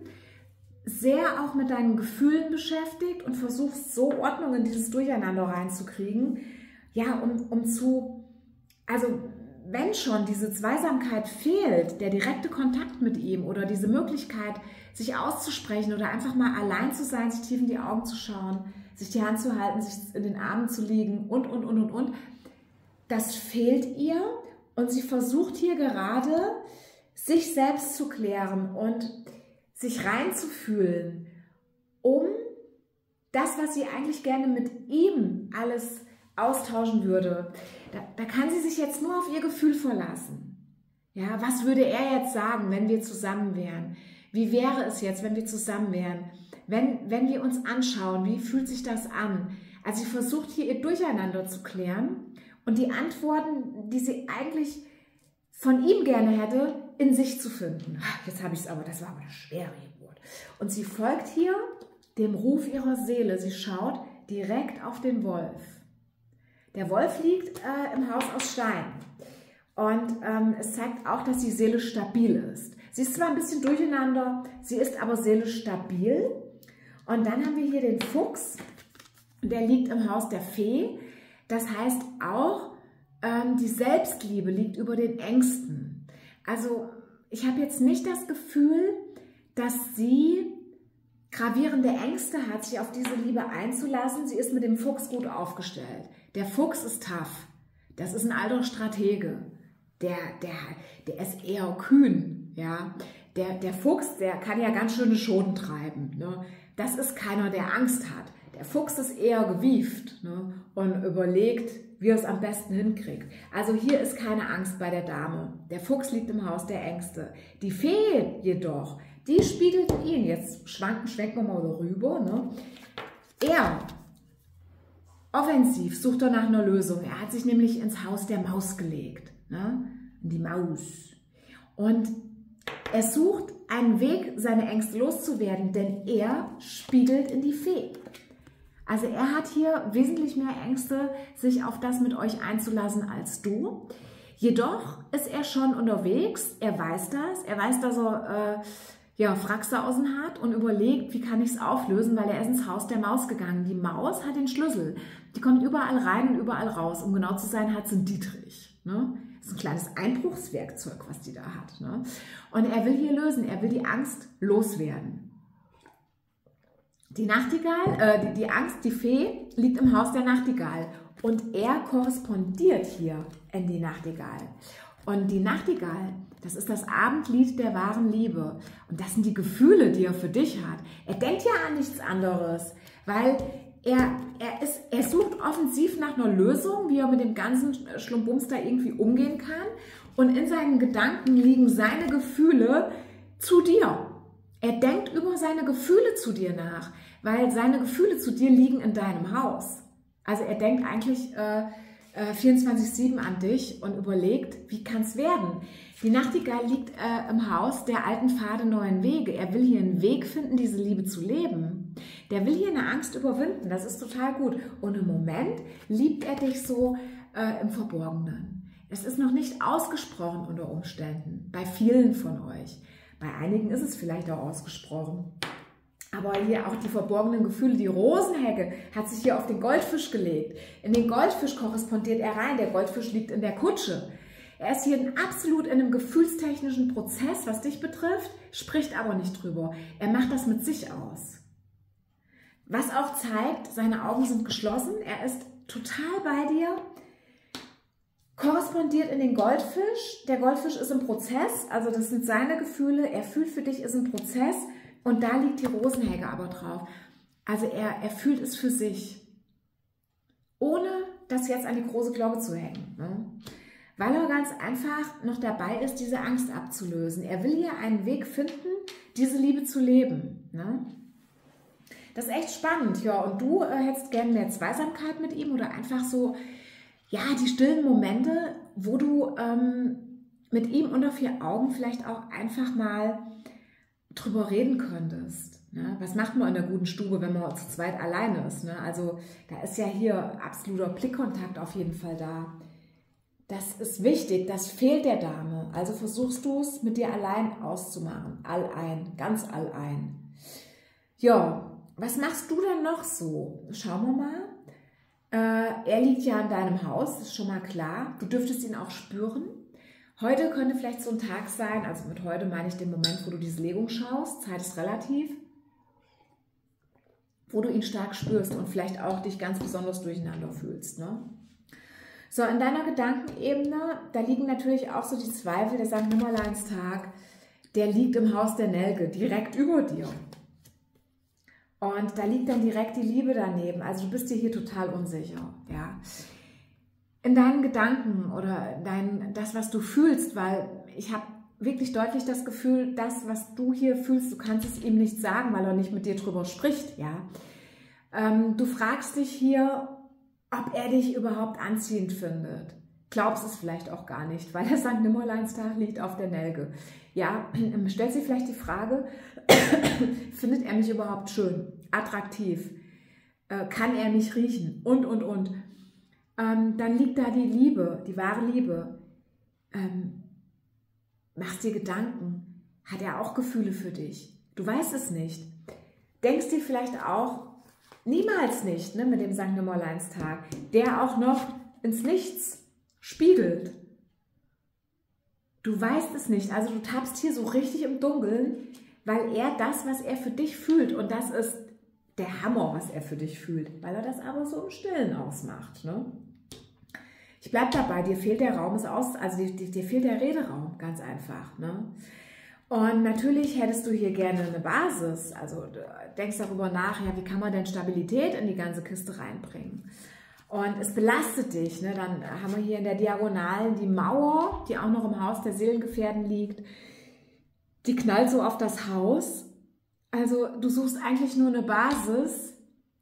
Speaker 1: sehr auch mit deinen Gefühlen beschäftigt und versuchst so Ordnung in dieses Durcheinander reinzukriegen, ja, um, um zu, also wenn schon diese Zweisamkeit fehlt, der direkte Kontakt mit ihm oder diese Möglichkeit, sich auszusprechen oder einfach mal allein zu sein, sich tief in die Augen zu schauen, sich die Hand zu halten, sich in den Armen zu liegen und, und, und, und, und. Das fehlt ihr und sie versucht hier gerade, sich selbst zu klären und sich reinzufühlen, um das, was sie eigentlich gerne mit ihm alles austauschen würde. Da, da kann sie sich jetzt nur auf ihr Gefühl verlassen. Ja, was würde er jetzt sagen, wenn wir zusammen wären? Wie wäre es jetzt, wenn wir zusammen wären? Wenn, wenn wir uns anschauen, wie fühlt sich das an? Also sie versucht hier ihr Durcheinander zu klären und die Antworten, die sie eigentlich von ihm gerne hätte, in sich zu finden. Jetzt habe ich es aber, das war aber das schwere Wort. Und sie folgt hier dem Ruf ihrer Seele. Sie schaut direkt auf den Wolf. Der Wolf liegt äh, im Haus aus Stein. Und ähm, es zeigt auch, dass die Seele stabil ist. Sie ist zwar ein bisschen durcheinander, sie ist aber seelisch stabil. Und dann haben wir hier den Fuchs, der liegt im Haus der Fee. Das heißt auch, ähm, die Selbstliebe liegt über den Ängsten. Also ich habe jetzt nicht das Gefühl, dass sie gravierende Ängste hat, sich auf diese Liebe einzulassen. Sie ist mit dem Fuchs gut aufgestellt. Der Fuchs ist tough. Das ist ein alter Stratege. Der, der, der ist eher kühn. Ja? Der, der Fuchs, der kann ja ganz schöne Schoten treiben. Ne? Das ist keiner, der Angst hat. Der Fuchs ist eher gewieft, ne? Und überlegt, wie er es am besten hinkriegt. Also hier ist keine Angst bei der Dame. Der Fuchs liegt im Haus der Ängste. Die Fee jedoch, die spiegelt ihn. Jetzt schwanken, schwenken wir mal rüber. Ne? Er, offensiv, sucht er nach einer Lösung. Er hat sich nämlich ins Haus der Maus gelegt. Ne? In die Maus. Und er sucht einen Weg, seine Ängste loszuwerden, denn er spiegelt in die Fee. Also er hat hier wesentlich mehr Ängste, sich auf das mit euch einzulassen als du. Jedoch ist er schon unterwegs, er weiß das, er weiß, dass er äh, ja, Fraxehausen hat und überlegt, wie kann ich es auflösen, weil er ist ins Haus der Maus gegangen. Die Maus hat den Schlüssel, die kommt überall rein und überall raus. Um genau zu sein, hat sie einen Dietrich. Ne? Das ist ein kleines Einbruchswerkzeug, was die da hat. Ne? Und er will hier lösen, er will die Angst loswerden. Die Nachtigall, äh, die, die Angst, die Fee, liegt im Haus der Nachtigall und er korrespondiert hier in die Nachtigall. Und die Nachtigall, das ist das Abendlied der wahren Liebe. Und das sind die Gefühle, die er für dich hat. Er denkt ja an nichts anderes, weil er, er, ist, er sucht offensiv nach einer Lösung, wie er mit dem ganzen Schlumbums da irgendwie umgehen kann. Und in seinen Gedanken liegen seine Gefühle zu dir. Er denkt über seine Gefühle zu dir nach, weil seine Gefühle zu dir liegen in deinem Haus. Also er denkt eigentlich äh, äh, vierundzwanzig sieben an dich und überlegt, wie kann es werden? Die Nachtigall liegt äh, im Haus der alten Pfade, neuen Wege. Er will hier einen Weg finden, diese Liebe zu leben. Der will hier eine Angst überwinden, das ist total gut. Und im Moment liebt er dich so äh, im Verborgenen. Es ist noch nicht ausgesprochen unter Umständen, bei vielen von euch. Bei einigen ist es vielleicht auch ausgesprochen. Aber hier auch die verborgenen Gefühle, die Rosenhecke hat sich hier auf den Goldfisch gelegt. In den Goldfisch korrespondiert er rein. Der Goldfisch liegt in der Kutsche. Er ist hier absolut in einem gefühlstechnischen Prozess, was dich betrifft, spricht aber nicht drüber. Er macht das mit sich aus. Was auch zeigt, seine Augen sind geschlossen. Er ist total bei dir. Korrespondiert in den Goldfisch. Der Goldfisch ist im Prozess, also das sind seine Gefühle. Er fühlt für dich, ist im Prozess und da liegt die Rosenhecke aber drauf. Also er, er fühlt es für sich, ohne das jetzt an die große Glocke zu hängen. Ne? Weil er ganz einfach noch dabei ist, diese Angst abzulösen. Er will hier einen Weg finden, diese Liebe zu leben. Ne? Das ist echt spannend. Ja, und du äh, hättest gerne mehr Zweisamkeit mit ihm oder einfach so, ja, die stillen Momente, wo du ähm, mit ihm unter vier Augen vielleicht auch einfach mal drüber reden könntest. Ne? Was macht man in der guten Stube, wenn man zu zweit alleine ist? Ne? Also da ist ja hier absoluter Blickkontakt auf jeden Fall da. Das ist wichtig, das fehlt der Dame. Also versuchst du es mit dir allein auszumachen. Allein, ganz allein. Ja, was machst du denn noch so? Schauen wir mal. Äh, er liegt ja in deinem Haus, ist schon mal klar. Du dürftest ihn auch spüren. Heute könnte vielleicht so ein Tag sein, also mit heute meine ich den Moment, wo du diese Legung schaust, Zeit ist relativ, wo du ihn stark spürst und vielleicht auch dich ganz besonders durcheinander fühlst. Ne? So, in deiner Gedankenebene, da liegen natürlich auch so die Zweifel, der Sankt Nimmerleinstag, der liegt im Haus der Nelke, direkt über dir. Und da liegt dann direkt die Liebe daneben. Also du bist dir hier total unsicher. Ja. In deinen Gedanken oder dein, das, was du fühlst, weil ich habe wirklich deutlich das Gefühl, das, was du hier fühlst, du kannst es ihm nicht sagen, weil er nicht mit dir drüber spricht. Ja. Ähm, du fragst dich hier, ob er dich überhaupt anziehend findet. Glaubst es vielleicht auch gar nicht, weil der Sankt Nimmerleinstag liegt auf der Nelke. Ja, stellt sich vielleicht die Frage, findet er mich überhaupt schön, attraktiv, äh, kann er mich riechen und, und, und. Ähm, dann liegt da die Liebe, die wahre Liebe. Ähm, machst dir Gedanken, hat er auch Gefühle für dich? Du weißt es nicht. Denkst dir vielleicht auch, niemals nicht, ne, mit dem Sankt Nimmerleinstag, der auch noch ins Nichts spiegelt. Du weißt es nicht, also du tappst hier so richtig im Dunkeln. weil er das, was er für dich fühlt, und das ist der Hammer, was er für dich fühlt, weil er das aber so im Stillen ausmacht. Ne? Ich bleibe dabei, dir fehlt der Raum, ist aus, also dir, dir fehlt der Rederaum, ganz einfach. Ne? Und natürlich hättest du hier gerne eine Basis, also du denkst darüber nach, ja, wie kann man denn Stabilität in die ganze Kiste reinbringen? Und es belastet dich, ne? Dann haben wir hier in der Diagonalen die Mauer, die auch noch im Haus der Seelengefährten liegt, die knallt so auf das Haus. Also du suchst eigentlich nur eine Basis,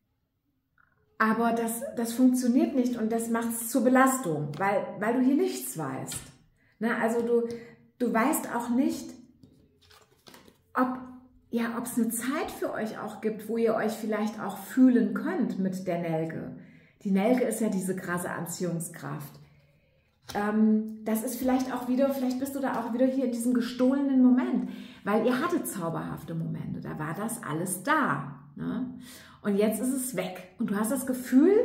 Speaker 1: aber das, das funktioniert nicht und das macht es zur Belastung, weil, weil du hier nichts weißt. Ne? Also du, du weißt auch nicht, ob ja, ob es eine Zeit für euch auch gibt, wo ihr euch vielleicht auch fühlen könnt mit der Nelke. Die Nelke ist ja diese krasse Anziehungskraft. Ähm, das ist vielleicht auch wieder, vielleicht bist du da auch wieder hier in diesem gestohlenen Moment, weil ihr hattet zauberhafte Momente, da war das alles da. Ne? Und jetzt ist es weg und du hast das Gefühl,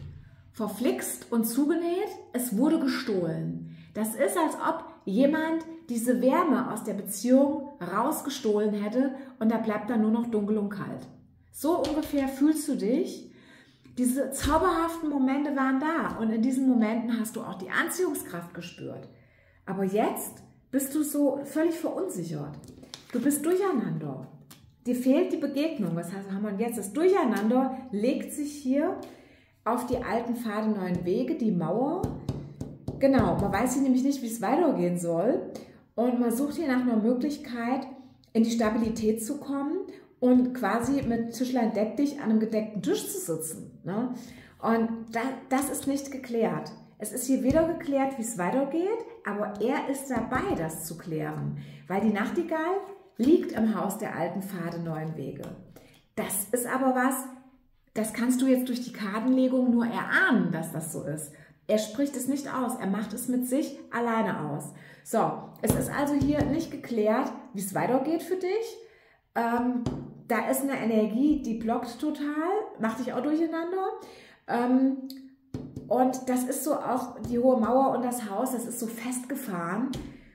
Speaker 1: verflixt und zugenäht, es wurde gestohlen. Das ist, als ob jemand diese Wärme aus der Beziehung rausgestohlen hätte und da bleibt dann nur noch dunkel und kalt. So ungefähr fühlst du dich. Diese zauberhaften Momente waren da und in diesen Momenten hast du auch die Anziehungskraft gespürt. Aber jetzt bist du so völlig verunsichert. Du bist durcheinander. Dir fehlt die Begegnung. Was heißt, haben wir jetzt? Das Durcheinander legt sich hier auf die alten Pfade, neuen Wege, die Mauer. Genau, man weiß hier nämlich nicht, wie es weitergehen soll. Und man sucht hier nach einer Möglichkeit, in die Stabilität zu kommen und quasi mit Tischlein deck dich an einem gedeckten Tisch zu sitzen. Ne? Und da, das ist nicht geklärt. Es ist hier weder geklärt, wie es weitergeht, aber er ist dabei, das zu klären. Weil die Nachtigall liegt im Haus der alten Pfade, neuen Wege. Das ist aber was, das kannst du jetzt durch die Kartenlegung nur erahnen, dass das so ist. Er spricht es nicht aus, er macht es mit sich alleine aus. So, es ist also hier nicht geklärt, wie es weitergeht für dich. Ähm, da ist eine Energie, die blockt total, macht dich auch durcheinander. Ähm, und das ist so auch die hohe Mauer und das Haus, das ist so festgefahren.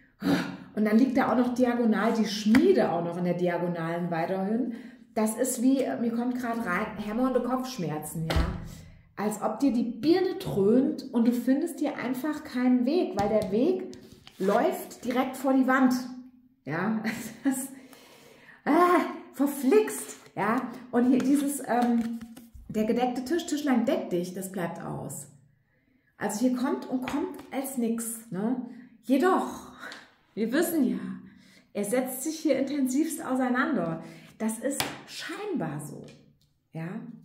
Speaker 1: Und dann liegt da auch noch diagonal die Schmiede auch noch in der Diagonalen weiterhin. Das ist wie, mir kommt gerade rein, hämmernde Kopfschmerzen, ja. Als ob dir die Birne dröhnt und du findest hier einfach keinen Weg, weil der Weg läuft direkt vor die Wand. Ja, das, ah, verflixt. Ja, und hier dieses, ähm, der gedeckte Tisch, Tischlein deck dich, das bleibt aus. Also hier kommt und kommt als nichts. Ne? Jedoch, wir wissen ja, er setzt sich hier intensivst auseinander. Das ist scheinbar so. Ja.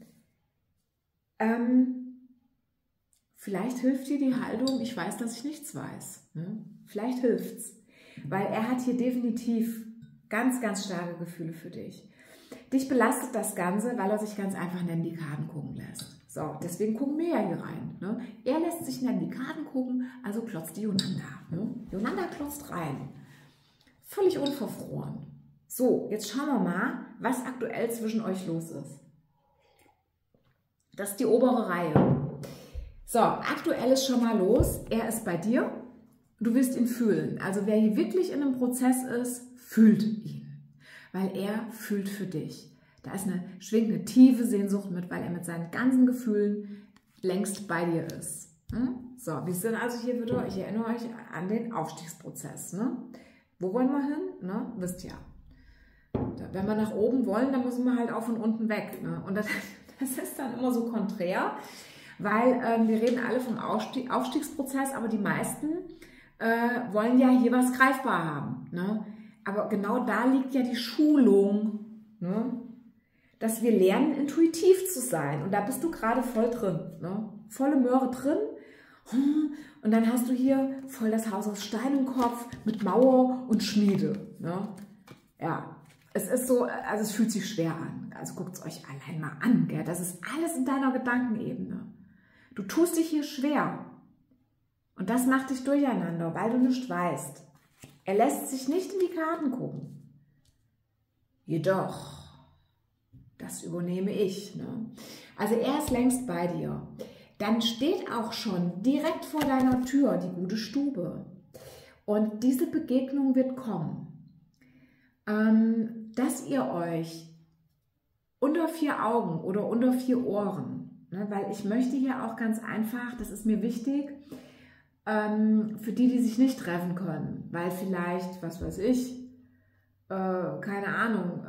Speaker 1: Ähm, vielleicht hilft dir die Haltung, ich weiß, dass ich nichts weiß. Ne? Vielleicht hilft's, weil er hat hier definitiv ganz, ganz starke Gefühle für dich. Dich belastet das Ganze, weil er sich ganz einfach in die Karten gucken lässt. So, deswegen gucken wir ja hier rein. Ne? Er lässt sich in die Karten gucken, also klotzt die Yolanda. Ne? Yolanda klotzt rein. Völlig unverfroren. So, jetzt schauen wir mal, was aktuell zwischen euch los ist. Das ist die obere Reihe. So, aktuell ist schon mal los. Er ist bei dir. Du wirst ihn fühlen. Also wer hier wirklich in einem Prozess ist, fühlt ihn. Weil er fühlt für dich. Da ist eine, schwingt eine tiefe Sehnsucht mit, weil er mit seinen ganzen Gefühlen längst bei dir ist. So, wir sind also hier wieder, ich erinnere euch an den Aufstiegsprozess. Ne? Wo wollen wir hin? Ne? Wisst ihr. Wenn wir nach oben wollen, dann müssen wir halt auch von unten weg. Ne? Und das, das ist dann immer so konträr, weil ähm, wir reden alle vom Aufstieg, Aufstiegsprozess, aber die meisten äh, wollen ja hier was greifbar haben. Ne? Aber genau da liegt ja die Schulung, ne? Dass wir lernen, intuitiv zu sein. Und da bist du gerade voll drin. Ne? Volle Möhre drin. Und dann hast du hier voll das Haus aus Stein im Kopf mit Mauer und Schmiede. Ne? Ja, es ist so, also es fühlt sich schwer an. Also guckt es euch allein mal an. Gell? Das ist alles in deiner Gedankenebene. Du tust dich hier schwer. Und das macht dich durcheinander, weil du nicht weißt. Er lässt sich nicht in die Karten gucken. Jedoch, das übernehme ich. Ne? Also er ist längst bei dir. Dann steht auch schon direkt vor deiner Tür die gute Stube. Und diese Begegnung wird kommen. Ähm, dass ihr euch unter vier Augen oder unter vier Ohren, ne, weil ich möchte hier auch ganz einfach, das ist mir wichtig, ähm, für die, die sich nicht treffen können, weil vielleicht, was weiß ich, äh, keine Ahnung,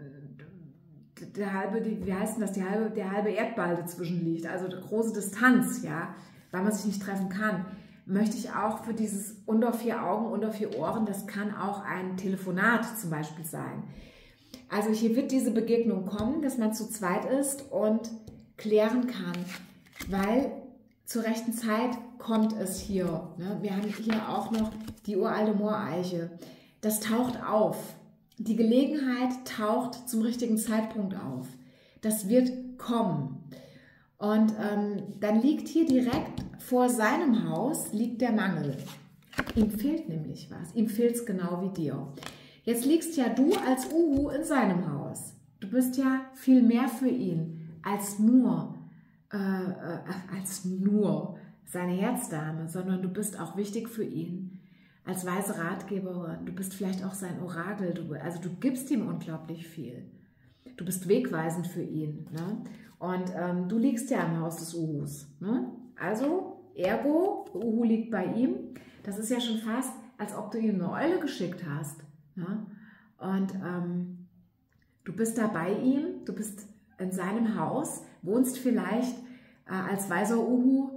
Speaker 1: äh, der halbe, die, wie heißt denn das, die halbe, der halbe Erdball dazwischen liegt, also eine große Distanz, ja, weil man sich nicht treffen kann, möchte ich auch für dieses unter vier Augen, unter vier Ohren, das kann auch ein Telefonat zum Beispiel sein. Also hier wird diese Begegnung kommen, dass man zu zweit ist und klären kann, weil zur rechten Zeit kommt es hier. Ne? Wir haben hier auch noch die uralte Mooreiche. Das taucht auf. Die Gelegenheit taucht zum richtigen Zeitpunkt auf. Das wird kommen. Und ähm, dann liegt hier direkt vor seinem Haus liegt der Mangel. Ihm fehlt nämlich was. Ihm fehlt es genau wie dir. Jetzt liegst ja du als Uhu in seinem Haus. Du bist ja viel mehr für ihn als nur, äh, äh, als nur seine Herzdame, sondern du bist auch wichtig für ihn als weise Ratgeberin. Du bist vielleicht auch sein Orakel. Du, also du gibst ihm unglaublich viel. Du bist wegweisend für ihn. Ne? Und ähm, du liegst ja im Haus des Uhus. Ne? Also, ergo, Uhu liegt bei ihm. Das ist ja schon fast, als ob du ihm eine Eule geschickt hast. Ja? Und ähm, du bist da bei ihm, du bist in seinem Haus, wohnst vielleicht äh, als weiser Uhu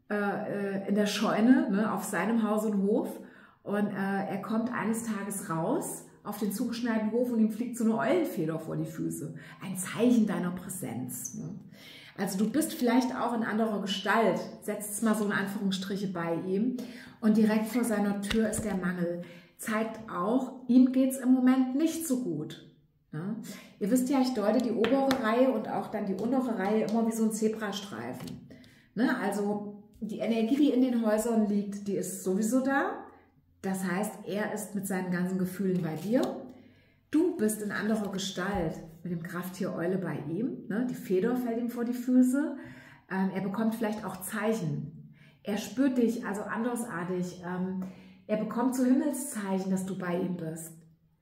Speaker 1: äh, in der Scheune, ne, auf seinem Haus und Hof, und äh, er kommt eines Tages raus auf den zugeschneiten Hof und ihm fliegt so eine Eulenfeder vor die Füße. Ein Zeichen deiner Präsenz. Ne? Also du bist vielleicht auch in anderer Gestalt, setzt es mal so in Anführungsstriche bei ihm, und direkt vor seiner Tür ist der Mangel. Zeigt auch, ihm geht es im Moment nicht so gut. Ja? Ihr wisst ja, ich deute die obere Reihe und auch dann die untere Reihe immer wie so ein Zebrastreifen. Ne? Also die Energie, die in den Häusern liegt, die ist sowieso da. Das heißt, er ist mit seinen ganzen Gefühlen bei dir. Du bist in anderer Gestalt mit dem Krafttier Eule bei ihm. Ne? Die Feder fällt ihm vor die Füße. Ähm, er bekommt vielleicht auch Zeichen. Er spürt dich also andersartig. Ähm, Er bekommt so Himmelszeichen, dass du bei ihm bist.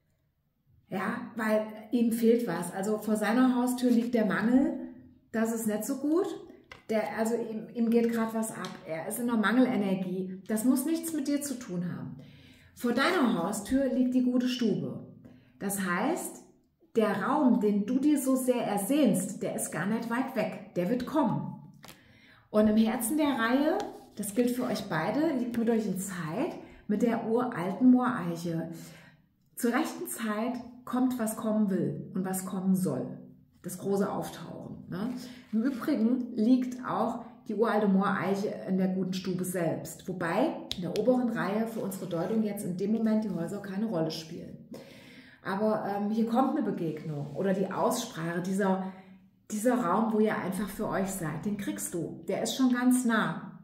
Speaker 1: Ja, weil ihm fehlt was. Also vor seiner Haustür liegt der Mangel. Das ist nicht so gut. Der, also ihm, ihm geht gerade was ab. Er ist in der Mangelenergie. Das muss nichts mit dir zu tun haben. Vor deiner Haustür liegt die gute Stube. Das heißt, der Raum, den du dir so sehr ersehnst, der ist gar nicht weit weg. Der wird kommen. Und im Herzen der Reihe, das gilt für euch beide, liegt mit euch in Zeit, mit der uralten Mooreiche. Zur rechten Zeit kommt, was kommen will und was kommen soll. Das große Auftauchen. Ne? Im Übrigen liegt auch die uralte Mooreiche in der guten Stube selbst. Wobei in der oberen Reihe für unsere Deutung jetzt in dem Moment die Häuser keine Rolle spielen. Aber ähm, hier kommt eine Begegnung oder die Aussprache, dieser, dieser Raum, wo ihr einfach für euch seid, den kriegst du. Der ist schon ganz nah.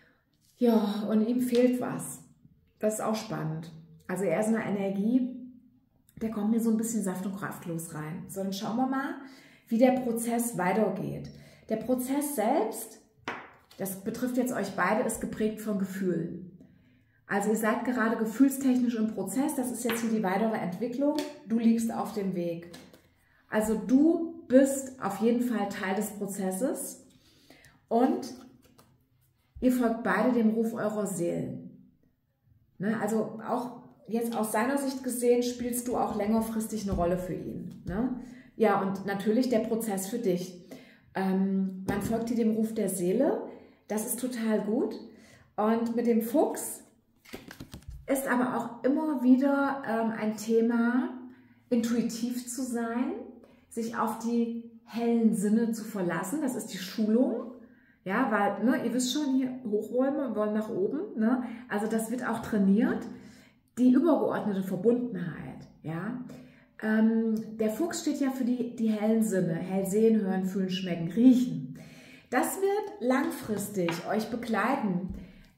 Speaker 1: Ja, und ihm fehlt was. Das ist auch spannend. Also er ist eine Energie, der kommt mir so ein bisschen saft- und kraftlos rein. So, dann schauen wir mal, wie der Prozess weitergeht. Der Prozess selbst, das betrifft jetzt euch beide, ist geprägt von Gefühlen. Also ihr seid gerade gefühlstechnisch im Prozess, das ist jetzt hier die weitere Entwicklung. Du liegst auf dem Weg. Also du bist auf jeden Fall Teil des Prozesses und ihr folgt beide dem Ruf eurer Seelen. Ne, also auch jetzt aus seiner Sicht gesehen, spielst du auch längerfristig eine Rolle für ihn. Ne? Ja, und natürlich der Prozess für dich. Ähm, man folgt hier dem Ruf der Seele, das ist total gut. Und mit dem Fuchs ist aber auch immer wieder ähm, ein Thema, intuitiv zu sein, sich auf die hellen Sinne zu verlassen, das ist die Schulung. Ja, weil, ne, ihr wisst schon, hier Hochräume wollen nach oben, ne? Also das wird auch trainiert. Die übergeordnete Verbundenheit, ja. Ähm, der Fuchs steht ja für die, die hellen Sinne, hell sehen, hören, fühlen, schmecken, riechen. Das wird langfristig euch begleiten.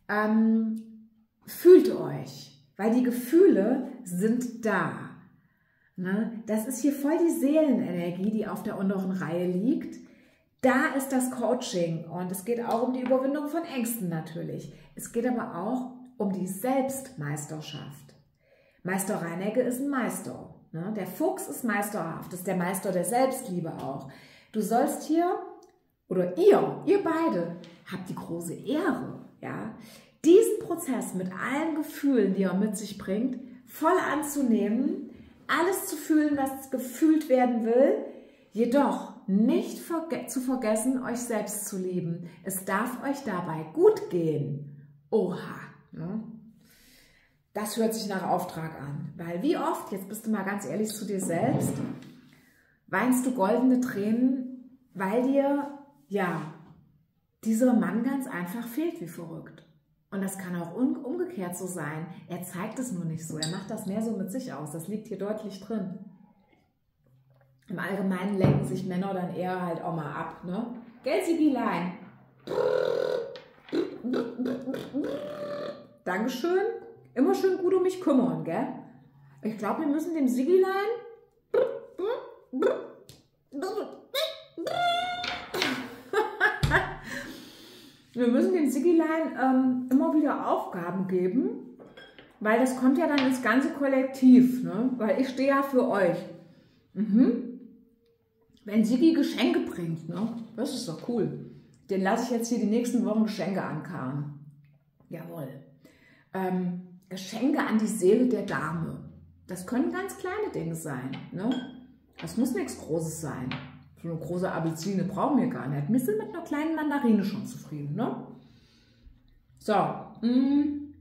Speaker 1: Ähm, fühlt euch, weil die Gefühle sind da. Ne? Das ist hier voll die Seelenenergie, die auf der unteren Reihe liegt. Da ist das Coaching und es geht auch um die Überwindung von Ängsten natürlich. Es geht aber auch um die Selbstmeisterschaft. Meister Reinecke ist ein Meister. Ne? Der Fuchs ist meisterhaft, ist der Meister der Selbstliebe auch. Du sollst hier, oder ihr, ihr beide, habt die große Ehre, ja, diesen Prozess mit allen Gefühlen, die er mit sich bringt, voll anzunehmen, alles zu fühlen, was gefühlt werden will, jedoch nicht verge- zu vergessen, euch selbst zu lieben. Es darf euch dabei gut gehen. Oha. Ne? Das hört sich nach Auftrag an. Weil wie oft, jetzt bist du mal ganz ehrlich zu dir selbst, weinst du goldene Tränen, weil dir, ja, dieser Mann ganz einfach fehlt wie verrückt. Und das kann auch um, umgekehrt so sein. Er zeigt es nur nicht so. Er macht das mehr so mit sich aus. Das liegt hier deutlich drin. Im Allgemeinen lenken sich Männer dann eher halt auch mal ab. Ne? Gell, Sibylein? Dankeschön. Immer schön gut um mich kümmern, gell? Ich glaube, wir müssen dem Sibylein wir müssen dem Sibylein ähm, immer wieder Aufgaben geben, weil das kommt ja dann ins ganze Kollektiv, ne? Weil ich stehe ja für euch. Mhm. Wenn Siggi Geschenke bringt, ne? Das ist doch cool. Den lasse ich jetzt hier die nächsten Wochen Geschenke ankarren. Jawohl. Ähm, Geschenke an die Seele der Dame. Das können ganz kleine Dinge sein. Ne? Das muss nichts Großes sein. So eine große Apfelsine brauchen wir gar nicht. Wir sind mit einer kleinen Mandarine schon zufrieden. Ne? So. In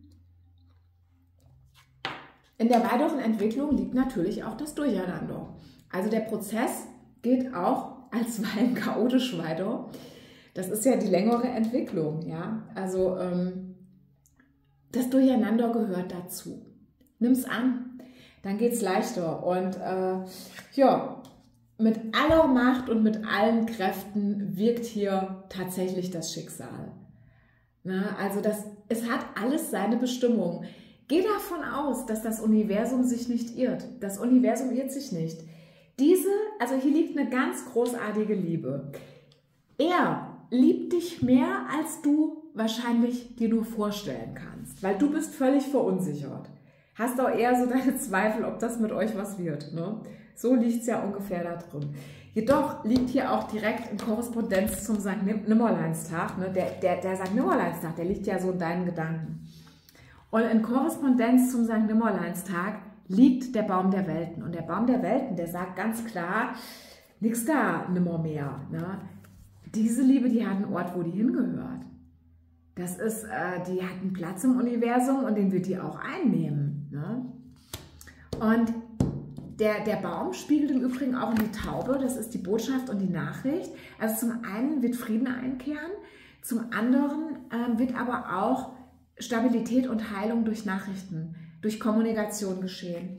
Speaker 1: der weiteren Entwicklung liegt natürlich auch das Durcheinander. Also der Prozess geht auch alsweilen chaotisch weiter. Das ist ja die längere Entwicklung. Ja? Also ähm, das Durcheinander gehört dazu. Nimm es an, dann geht es leichter. Und äh, ja, mit aller Macht und mit allen Kräften wirkt hier tatsächlich das Schicksal. Na, also das, es hat alles seine Bestimmung. Geh davon aus, dass das Universum sich nicht irrt. Das Universum irrt sich nicht. Diese, also hier liegt eine ganz großartige Liebe. Er liebt dich mehr, als du wahrscheinlich dir nur vorstellen kannst, weil du bist völlig verunsichert. Hast auch eher so deine Zweifel, ob das mit euch was wird. Ne? So liegt es ja ungefähr da drin. Jedoch liegt hier auch direkt in Korrespondenz zum Sankt Nimmerleinstag. Ne? Der, der, der Sankt Nimmerleinstag, der liegt ja so in deinen Gedanken. Und in Korrespondenz zum Sankt Nimmerleinstag liegt der Baum der Welten. Und der Baum der Welten, der sagt ganz klar, nix da, nimmermehr. Ne? Diese Liebe, die hat einen Ort, wo die hingehört. Das ist, äh, die hat einen Platz im Universum und den wird die auch einnehmen. Ne? Und der, der Baum spiegelt im Übrigen auch in die Taube, das ist die Botschaft und die Nachricht. Also zum einen wird Frieden einkehren, zum anderen äh, wird aber auch Stabilität und Heilung durch Nachrichten, durch Kommunikation geschehen.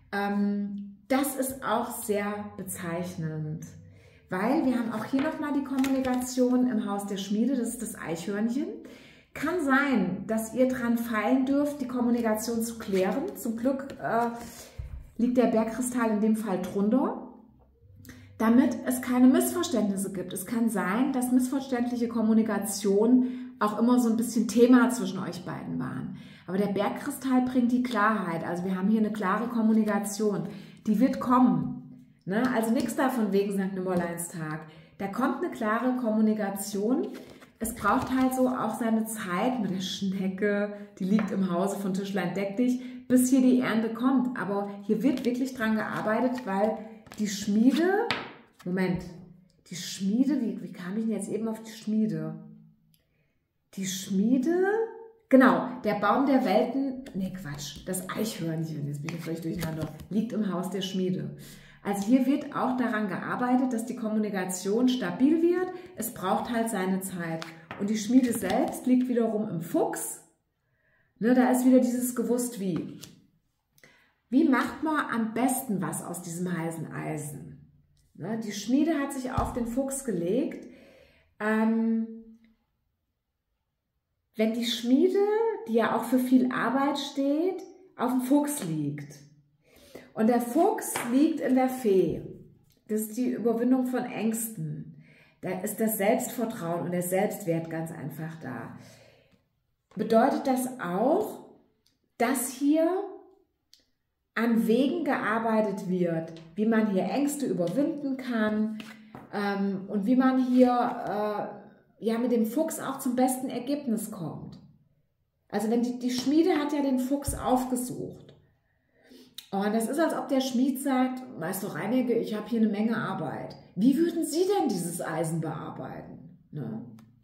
Speaker 1: Ähm, das ist auch sehr bezeichnend. Weil wir haben auch hier nochmal die Kommunikation im Haus der Schmiede, das ist das Eichhörnchen. Kann sein, dass ihr dran feilen dürft, die Kommunikation zu klären. Zum Glück äh, liegt der Bergkristall in dem Fall drunter, damit es keine Missverständnisse gibt. Es kann sein, dass missverständliche Kommunikation auch immer so ein bisschen Thema zwischen euch beiden waren. Aber der Bergkristall bringt die Klarheit. Also wir haben hier eine klare Kommunikation. Die wird kommen. Ne? Also nichts davon wegen Sankt Nimmerleinstag. Da kommt eine klare Kommunikation. Es braucht halt so auch seine Zeit mit der Schnecke, die liegt im Hause von Tischlein deck dich, bis hier die Ernte kommt. Aber hier wird wirklich dran gearbeitet, weil die Schmiede, Moment, die Schmiede, wie, wie kam ich denn jetzt eben auf die Schmiede? Die Schmiede, genau, der Baum der Welten, nee Quatsch, das Eichhörnchen, jetzt bin ich völlig durcheinander, liegt im Haus der Schmiede. Also hier wird auch daran gearbeitet, dass die Kommunikation stabil wird. Es braucht halt seine Zeit. Und die Schmiede selbst liegt wiederum im Fuchs. Ne, da ist wieder dieses gewusst wie. Wie macht man am besten was aus diesem heißen Eisen? Ne, die Schmiede hat sich auf den Fuchs gelegt. Ähm, wenn die Schmiede, die ja auch für viel Arbeit steht, auf dem Fuchs liegt. Und der Fuchs liegt in der Fee. Das ist die Überwindung von Ängsten. Da ist das Selbstvertrauen und der Selbstwert ganz einfach da. Bedeutet das auch, dass hier an Wegen gearbeitet wird, wie man hier Ängste überwinden kann ähm, und wie man hier äh, ja, mit dem Fuchs auch zum besten Ergebnis kommt. Also wenn die, die Schmiede hat ja den Fuchs aufgesucht. Und das ist, als ob der Schmied sagt, Meister Reinecke, ich habe hier eine Menge Arbeit. Wie würden Sie denn dieses Eisen bearbeiten? Ne?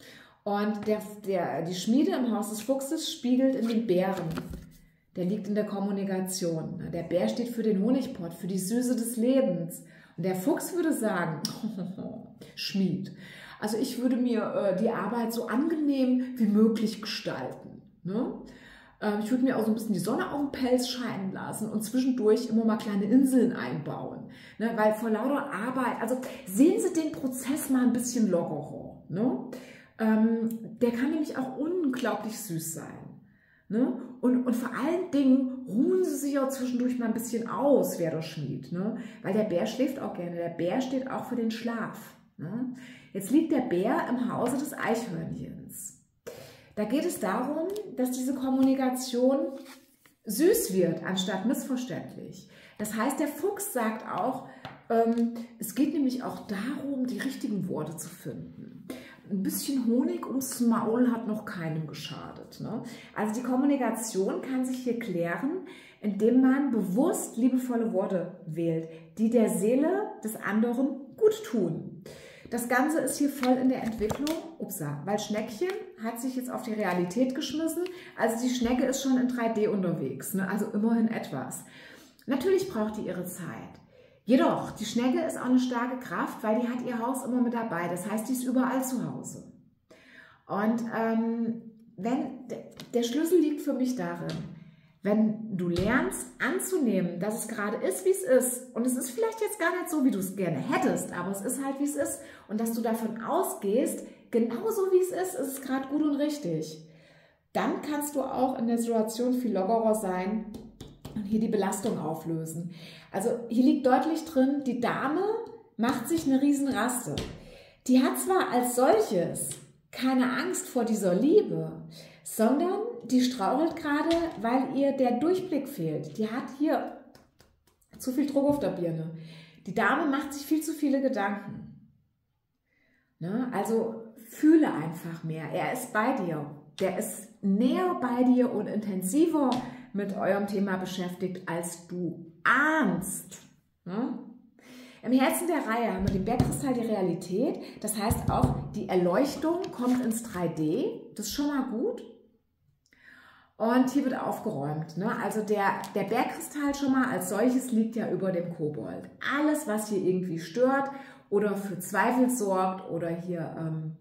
Speaker 1: Und der, der, die Schmiede im Haus des Fuchses spiegelt in den Bären. Der liegt in der Kommunikation. Der Bär steht für den Honigpott, für die Süße des Lebens. Und der Fuchs würde sagen, Schmied, also ich würde mir äh, die Arbeit so angenehm wie möglich gestalten. Ne? Ähm, ich würde mir auch so ein bisschen die Sonne auf den Pelz scheinen lassen und zwischendurch immer mal kleine Inseln einbauen. Ne? Weil vor lauter Arbeit, also sehen Sie den Prozess mal ein bisschen lockerer. Ne? Ähm, der kann nämlich auch unglaublich süß sein. Ne? Und, und vor allen Dingen ruhen Sie sich auch zwischendurch mal ein bisschen aus, wer der Schmied. Ne? Weil der Bär schläft auch gerne. Der Bär steht auch für den Schlaf. Ne? Jetzt liegt der Bär im Hause des Eichhörnchens. Da geht es darum, dass diese Kommunikation süß wird, anstatt missverständlich. Das heißt, der Fuchs sagt auch, ähm, es geht nämlich auch darum, die richtigen Worte zu finden. Ein bisschen Honig ums Maul hat noch keinem geschadet. Ne? Also die Kommunikation kann sich hier klären, indem man bewusst liebevolle Worte wählt, die der Seele des anderen gut tun. Das Ganze ist hier voll in der Entwicklung, upsa, weil Schneckchen hat sich jetzt auf die Realität geschmissen. Also die Schnecke ist schon in drei D unterwegs, ne? Also immerhin etwas. Natürlich braucht die ihre Zeit. Jedoch, die Schnecke ist auch eine starke Kraft, weil die hat ihr Haus immer mit dabei. Das heißt, die ist überall zu Hause. Und ähm, wenn, der Schlüssel liegt für mich darin, wenn du lernst anzunehmen, dass es gerade ist, wie es ist, und es ist vielleicht jetzt gar nicht so, wie du es gerne hättest, aber es ist halt, wie es ist, und dass du davon ausgehst, genauso wie es ist, ist es gerade gut und richtig, dann kannst du auch in der Situation viel lockerer sein und hier die Belastung auflösen. Also hier liegt deutlich drin, die Dame macht sich eine Riesenraste. Die hat zwar als solches keine Angst vor dieser Liebe, sondern die strauchelt gerade, weil ihr der Durchblick fehlt. Die hat hier zu viel Druck auf der Birne. Die Dame macht sich viel zu viele Gedanken. Ne? Also fühle einfach mehr. Er ist bei dir. Der ist näher bei dir und intensiver mit eurem Thema beschäftigt, als du ahnst. Ne? Im Herzen der Reihe haben wir den Bergkristall die Realität. Das heißt auch, die Erleuchtung kommt ins drei D. Das ist schon mal gut. Und hier wird aufgeräumt. Ne? Also der, der Bergkristall schon mal als solches liegt ja über dem Kobold. Alles, was hier irgendwie stört oder für Zweifel sorgt oder hier ähm,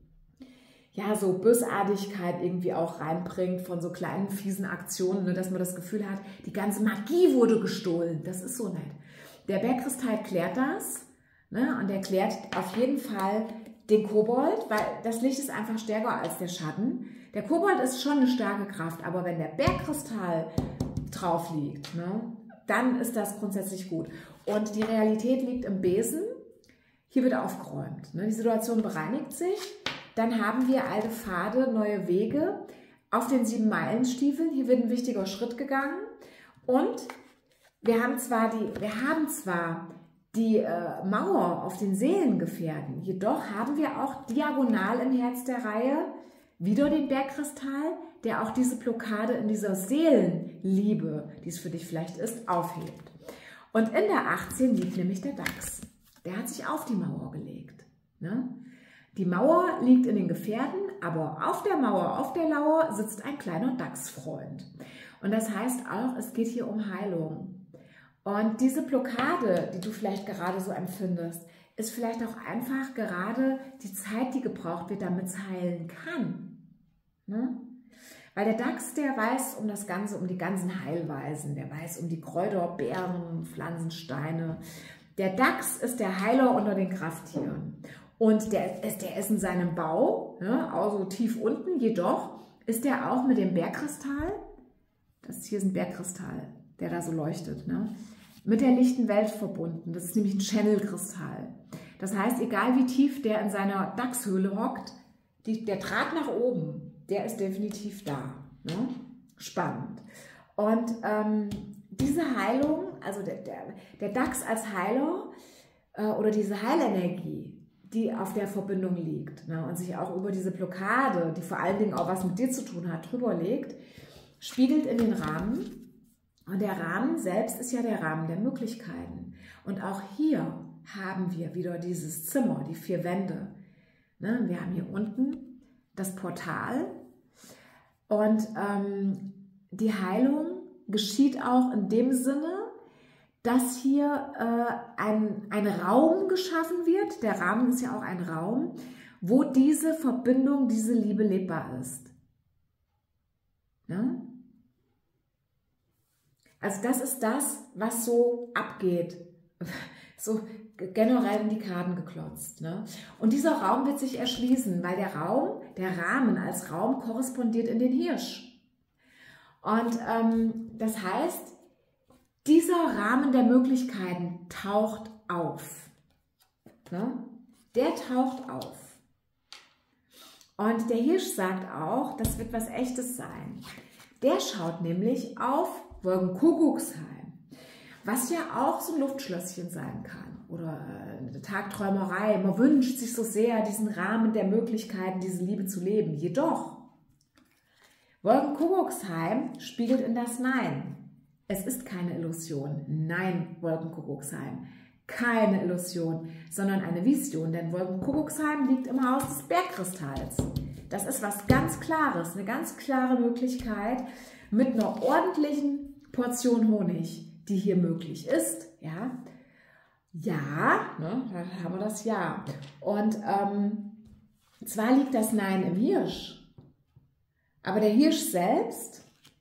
Speaker 1: ja, so Bösartigkeit irgendwie auch reinbringt von so kleinen fiesen Aktionen, ne? Dass man das Gefühl hat, die ganze Magie wurde gestohlen. Das ist so nett. Der Bergkristall klärt das, ne? Und der klärt auf jeden Fall den Kobold, weil das Licht ist einfach stärker als der Schatten. Der Kobold ist schon eine starke Kraft, aber wenn der Bergkristall drauf liegt, ne, dann ist das grundsätzlich gut. Und die Realität liegt im Besen. Hier wird aufgeräumt. Ne? Die Situation bereinigt sich. Dann haben wir alte Pfade, neue Wege auf den sieben Meilenstiefeln. Hier wird ein wichtiger Schritt gegangen. Und wir haben zwar die, wir haben zwar die äh, Mauer auf den Seelengefährten, jedoch haben wir auch diagonal im Herz der Reihe wieder den Bergkristall, der auch diese Blockade in dieser Seelenliebe, die es für dich vielleicht ist, aufhebt. Und in der achtzehn liegt nämlich der Dachs. Der hat sich auf die Mauer gelegt. Ne? Die Mauer liegt in den Gefährten, aber auf der Mauer, auf der Lauer sitzt ein kleiner Dachsfreund. Und das heißt auch, es geht hier um Heilung. Und diese Blockade, die du vielleicht gerade so empfindest, ist vielleicht auch einfach gerade die Zeit, die gebraucht wird, damit es heilen kann. Ne? Weil der Dachs, der weiß um das Ganze, um die ganzen Heilweisen, der weiß um die Kräuter, Beeren, Pflanzensteine. Der Dachs ist der Heiler unter den Krafttieren. Und der ist, der ist in seinem Bau, ne, also tief unten, jedoch ist er auch mit dem Bergkristall, das hier ist ein Bergkristall, der da so leuchtet, ne, mit der lichten Welt verbunden. Das ist nämlich ein Channel-Kristall. Das heißt, egal wie tief der in seiner Dachshöhle hockt, die, der Draht nach oben, der ist definitiv da. Ne? Spannend. Und ähm, diese Heilung, also der, der, der Dachs als Heiler äh, oder diese Heilenergie, die auf der Verbindung liegt, ne, und sich auch über diese Blockade, die vor allen Dingen auch was mit dir zu tun hat, drüber legt, spiegelt in den Rahmen. Und der Rahmen selbst ist ja der Rahmen der Möglichkeiten. Und auch hier haben wir wieder dieses Zimmer, die vier Wände. Ne, wir haben hier unten das Portal und ähm, die Heilung geschieht auch in dem Sinne, dass hier äh, ein, ein Raum geschaffen wird. Der Rahmen ist ja auch ein Raum, wo diese Verbindung, diese Liebe lebbar ist. Ne? Also das ist das, was so abgeht, so generell in die Karten geklotzt. Ne? Und dieser Raum wird sich erschließen, weil der Raum, der Rahmen als Raum korrespondiert in den Hirsch. Und ähm, das heißt, dieser Rahmen der Möglichkeiten taucht auf. Ne? Der taucht auf. Und der Hirsch sagt auch, das wird was Echtes sein. Der schaut nämlich auf Wolkenkuckucksheim, was ja auch so ein Luftschlösschen sein kann oder eine Tagträumerei. Man wünscht sich so sehr, diesen Rahmen der Möglichkeiten, diese Liebe zu leben. Jedoch, Wolkenkuckucksheim spiegelt in das Nein. Es ist keine Illusion. Nein, Wolkenkuckucksheim. Keine Illusion, sondern eine Vision. Denn Wolkenkuckucksheim liegt im Haus des Bergkristalls. Das ist was ganz Klares, eine ganz klare Möglichkeit mit einer ordentlichen Portion Honig, die hier möglich ist. Ja, ja, ne, da haben wir das Ja. Und ähm, zwar liegt das Nein im Hirsch, aber der Hirsch selbst,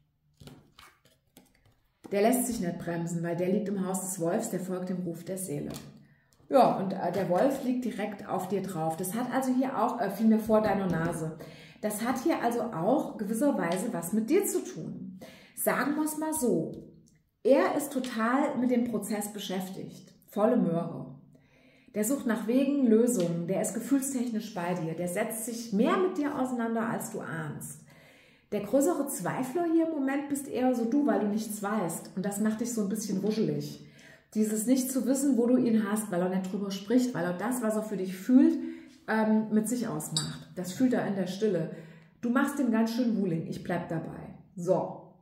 Speaker 1: der lässt sich nicht bremsen, weil der liegt im Haus des Wolfs, der folgt dem Ruf der Seele. Ja, und äh, der Wolf liegt direkt auf dir drauf. Das hat also hier auch, äh, vielmehr vor deiner Nase, das hat hier also auch gewisserweise was mit dir zu tun. Sagen wir es mal so, er ist total mit dem Prozess beschäftigt, volle Möhre. Der sucht nach Wegen, Lösungen, der ist gefühlstechnisch bei dir, der setzt sich mehr mit dir auseinander, als du ahnst. Der größere Zweifler hier im Moment bist eher so du, weil du nichts weißt. Und das macht dich so ein bisschen wuschelig. Dieses nicht zu wissen, wo du ihn hast, weil er nicht drüber spricht, weil er das, was er für dich fühlt, ähm, mit sich ausmacht. Das fühlt er in der Stille. Du machst ihm ganz schön Wuling. Ich bleib dabei. So.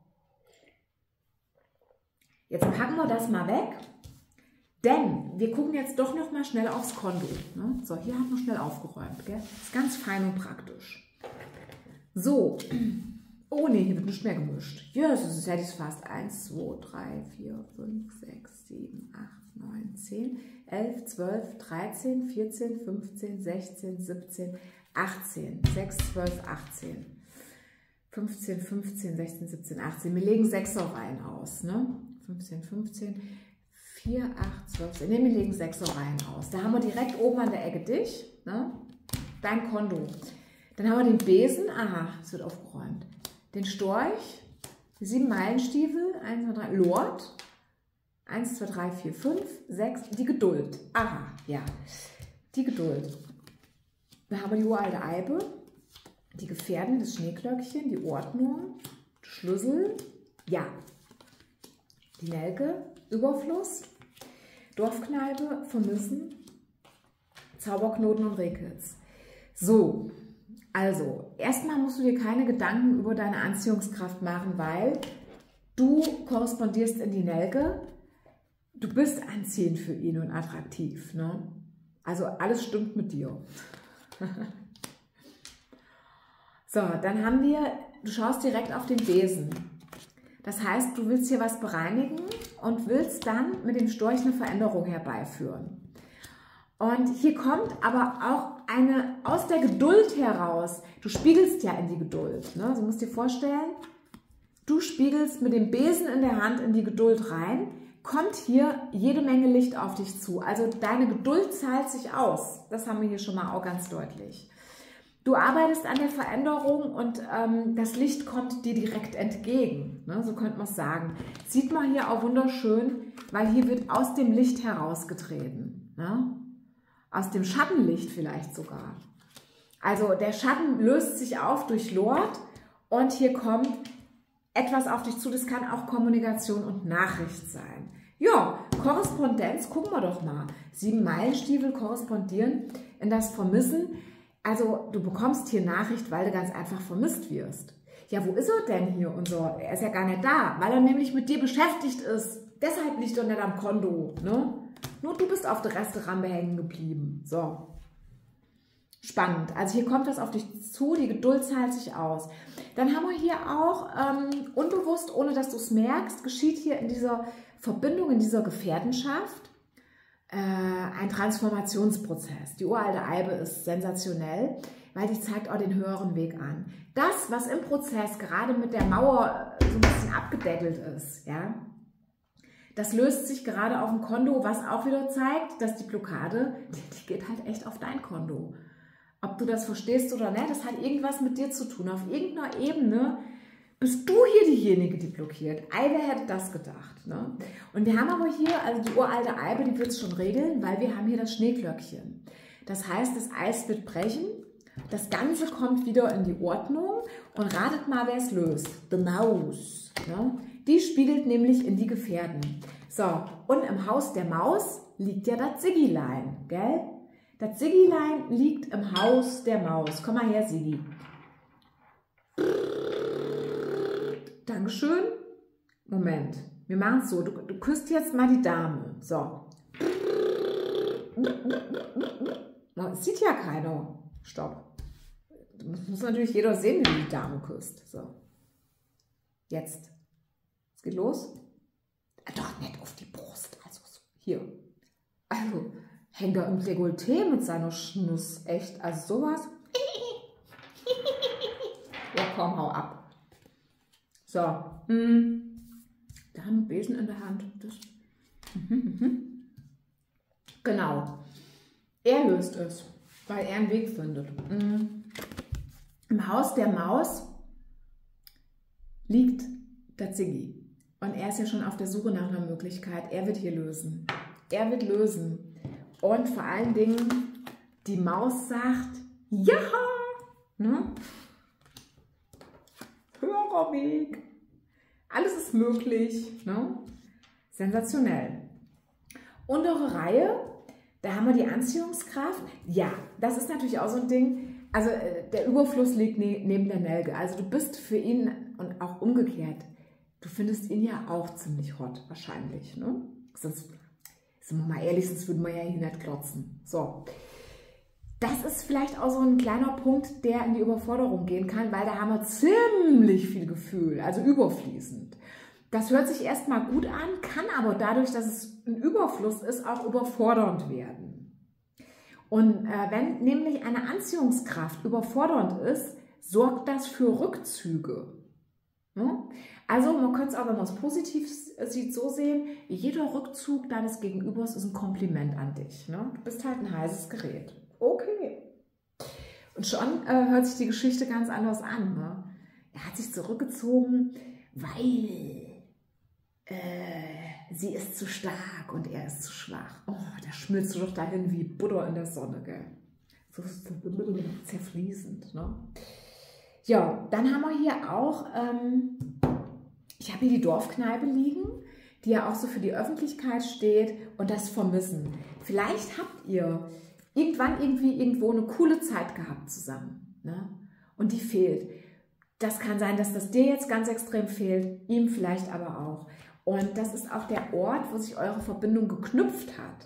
Speaker 1: Jetzt packen wir das mal weg. Denn wir gucken jetzt doch noch mal schnell aufs Konto. Ne? So, hier haben wir schnell aufgeräumt. Gell? Das ist ganz fein und praktisch. So. Oh ne, hier wird nicht mehr gemischt. Jesus, hätte ich es fast. eins, zwei, drei, vier, fünf, sechs, sieben, acht, neun, zehn, elf, zwölf, dreizehn, vierzehn, fünfzehn, sechzehn, siebzehn, achtzehn. sechs, zwölf, achtzehn. fünfzehn, fünfzehn, sechzehn, siebzehn, achtzehn. Wir legen Sechserreihen aus. Ne? fünfzehn, fünfzehn, vier, acht, zwölf. Ne, wir legen Sechserreihen aus. Da haben wir direkt oben an der Ecke dich. Ne? Dein Konto. Dann haben wir den Besen. Aha, es wird aufgeräumt. Den Storch, die sieben Meilenstiefel, eins, zwei, drei, Lord, eins, zwei, drei, vier, fünf, sechs, die Geduld. Aha, ja, die Geduld. Dann haben wir die uralte Eibe, die Gefährten, das Schneeglöckchen, die Ordnung, die Schlüssel, ja, die Nelke, Überfluss, Dorfkneipe, Vermissen, Zauberknoten und Rehkitz. So. Also, erstmal musst du dir keine Gedanken über deine Anziehungskraft machen, weil du korrespondierst in die Nelke, du bist anziehend für ihn und attraktiv. Ne? Also alles stimmt mit dir. So, dann haben wir, du schaust direkt auf den Besen. Das heißt, du willst hier was bereinigen und willst dann mit dem Storch eine Veränderung herbeiführen. Und hier kommt aber auch eine, aus der Geduld heraus, du spiegelst ja in die Geduld. Ne? Also du musst dir vorstellen, du spiegelst mit dem Besen in der Hand in die Geduld rein, kommt hier jede Menge Licht auf dich zu. Also deine Geduld zahlt sich aus. Das haben wir hier schon mal auch ganz deutlich. Du arbeitest an der Veränderung und ähm, das Licht kommt dir direkt entgegen. Ne? So könnte man es sagen. Sieht man hier auch wunderschön, weil hier wird aus dem Licht herausgetreten. Ne? Aus dem Schattenlicht vielleicht sogar. Also der Schatten löst sich auf durch Lord und hier kommt etwas auf dich zu. Das kann auch Kommunikation und Nachricht sein. Ja, Korrespondenz, gucken wir doch mal. Sieben Meilenstiefel korrespondieren in das Vermissen. Also du bekommst hier Nachricht, weil du ganz einfach vermisst wirst. Ja, wo ist er denn hier und so? Er ist ja gar nicht da, weil er nämlich mit dir beschäftigt ist. Deshalb liegt er nicht am Konto, ne? Nur du bist auf der Resterampe hängen geblieben. So. Spannend. Also hier kommt was auf dich zu, die Geduld zahlt sich aus. Dann haben wir hier auch, ähm, unbewusst, ohne dass du es merkst, geschieht hier in dieser Verbindung, in dieser Gefährtenschaft äh, ein Transformationsprozess. Die uralte Eibe ist sensationell, weil die zeigt auch den höheren Weg an. Das, was im Prozess gerade mit der Mauer so ein bisschen abgedeckelt ist, ja, das löst sich gerade auf dem Konto, was auch wieder zeigt, dass die Blockade, die, die geht halt echt auf dein Konto. Ob du das verstehst oder nicht, das hat irgendwas mit dir zu tun. Auf irgendeiner Ebene bist du hier diejenige, die blockiert. Eibe hätte das gedacht. Ne? Und wir haben aber hier, also die uralte Eibe, die wird es schon regeln, weil wir haben hier das Schneeglöckchen. Das heißt, das Eis wird brechen, das Ganze kommt wieder in die Ordnung und ratet mal, wer es löst. The Maus. Ne? Die spiegelt nämlich in die Gefährden. So, und im Haus der Maus liegt ja das Siggilein, gell? Das Siggilein liegt im Haus der Maus. Komm mal her, Siggi. Dankeschön. Moment, wir machen es so. Du, du küsst jetzt mal die Dame. So. Es sieht ja keiner. Stopp. Das muss natürlich jeder sehen, wie die Dame küsst. So. Jetzt. Es geht los. Doch nicht auf die Brust. Also hier. Also. Hängt er im Dekolleté mit seiner Schnuss. Echt? Also sowas? Ja, komm, hau ab. So. Hm. Da haben wir einen Besen in der Hand. Das. Mhm, mhm. Genau. Er löst es, weil er einen Weg findet. Mhm. Im Haus der Maus liegt der Ziggy. Und er ist ja schon auf der Suche nach einer Möglichkeit. Er wird hier lösen. Er wird lösen. Und vor allen Dingen, die Maus sagt, ja, ne? Höherer Weg. Alles ist möglich. Ne? Sensationell. Untere Reihe, da haben wir die Anziehungskraft. Ja, das ist natürlich auch so ein Ding. Also der Überfluss liegt ne neben der Nelke. Also du bist für ihn und auch umgekehrt. Du findest ihn ja auch ziemlich hot wahrscheinlich. Ne? Sonst... Sind wir mal ehrlich, sonst würden wir ja hier nicht klotzen. So. Das ist vielleicht auch so ein kleiner Punkt, der in die Überforderung gehen kann, weil da haben wir ziemlich viel Gefühl, also überfließend. Das hört sich erstmal gut an, kann aber dadurch, dass es ein Überfluss ist, auch überfordernd werden. Und äh, wenn nämlich eine Anziehungskraft überfordernd ist, sorgt das für Rückzüge. Ja? Also man könnte es auch, wenn man es positiv sieht, so sehen, jeder Rückzug deines Gegenübers ist ein Kompliment an dich. Ne? Du bist halt ein heißes Gerät. Okay. Und schon äh, hört sich die Geschichte ganz anders an. Ne? Er hat sich zurückgezogen, weil äh, sie ist zu stark und er ist zu schwach. Oh, da schmilzt du doch dahin wie Butter in der Sonne, gell? So zerfließend. Ne? Ja, dann haben wir hier auch... Ähm, Ich habe hier die Dorfkneipe liegen, die ja auch so für die Öffentlichkeit steht und das Vermissen. Vielleicht habt ihr irgendwann irgendwie irgendwo eine coole Zeit gehabt zusammen, ne? Und die fehlt. Das kann sein, dass das dir jetzt ganz extrem fehlt, ihm vielleicht aber auch. Und das ist auch der Ort, wo sich eure Verbindung geknüpft hat.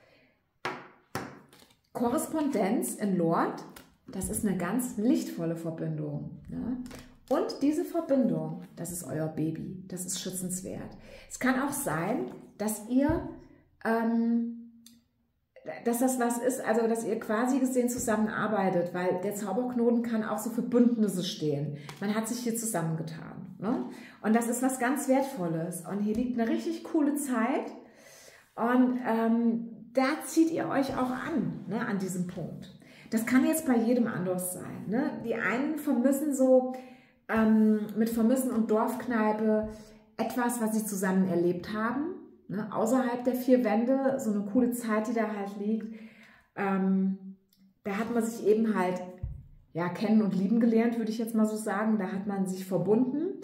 Speaker 1: Korrespondenz in Lord, das ist eine ganz lichtvolle Verbindung, ne? Und diese Verbindung, das ist euer Baby, das ist schützenswert. Es kann auch sein, dass ihr, ähm, dass das was ist, also dass ihr quasi gesehen zusammenarbeitet, weil der Zauberknoten kann auch so für Bündnisse stehen. Man hat sich hier zusammengetan. Ne? Und das ist was ganz Wertvolles. Und hier liegt eine richtig coole Zeit. Und ähm, da zieht ihr euch auch an, ne, an diesem Punkt. Das kann jetzt bei jedem anders sein. Ne? Die einen vermissen so... Ähm, mit Vermissen und Dorfkneipe etwas, was sie zusammen erlebt haben, ne? Außerhalb der vier Wände, so eine coole Zeit, die da halt liegt. Ähm, da hat man sich eben halt ja, kennen und lieben gelernt, würde ich jetzt mal so sagen. Da hat man sich verbunden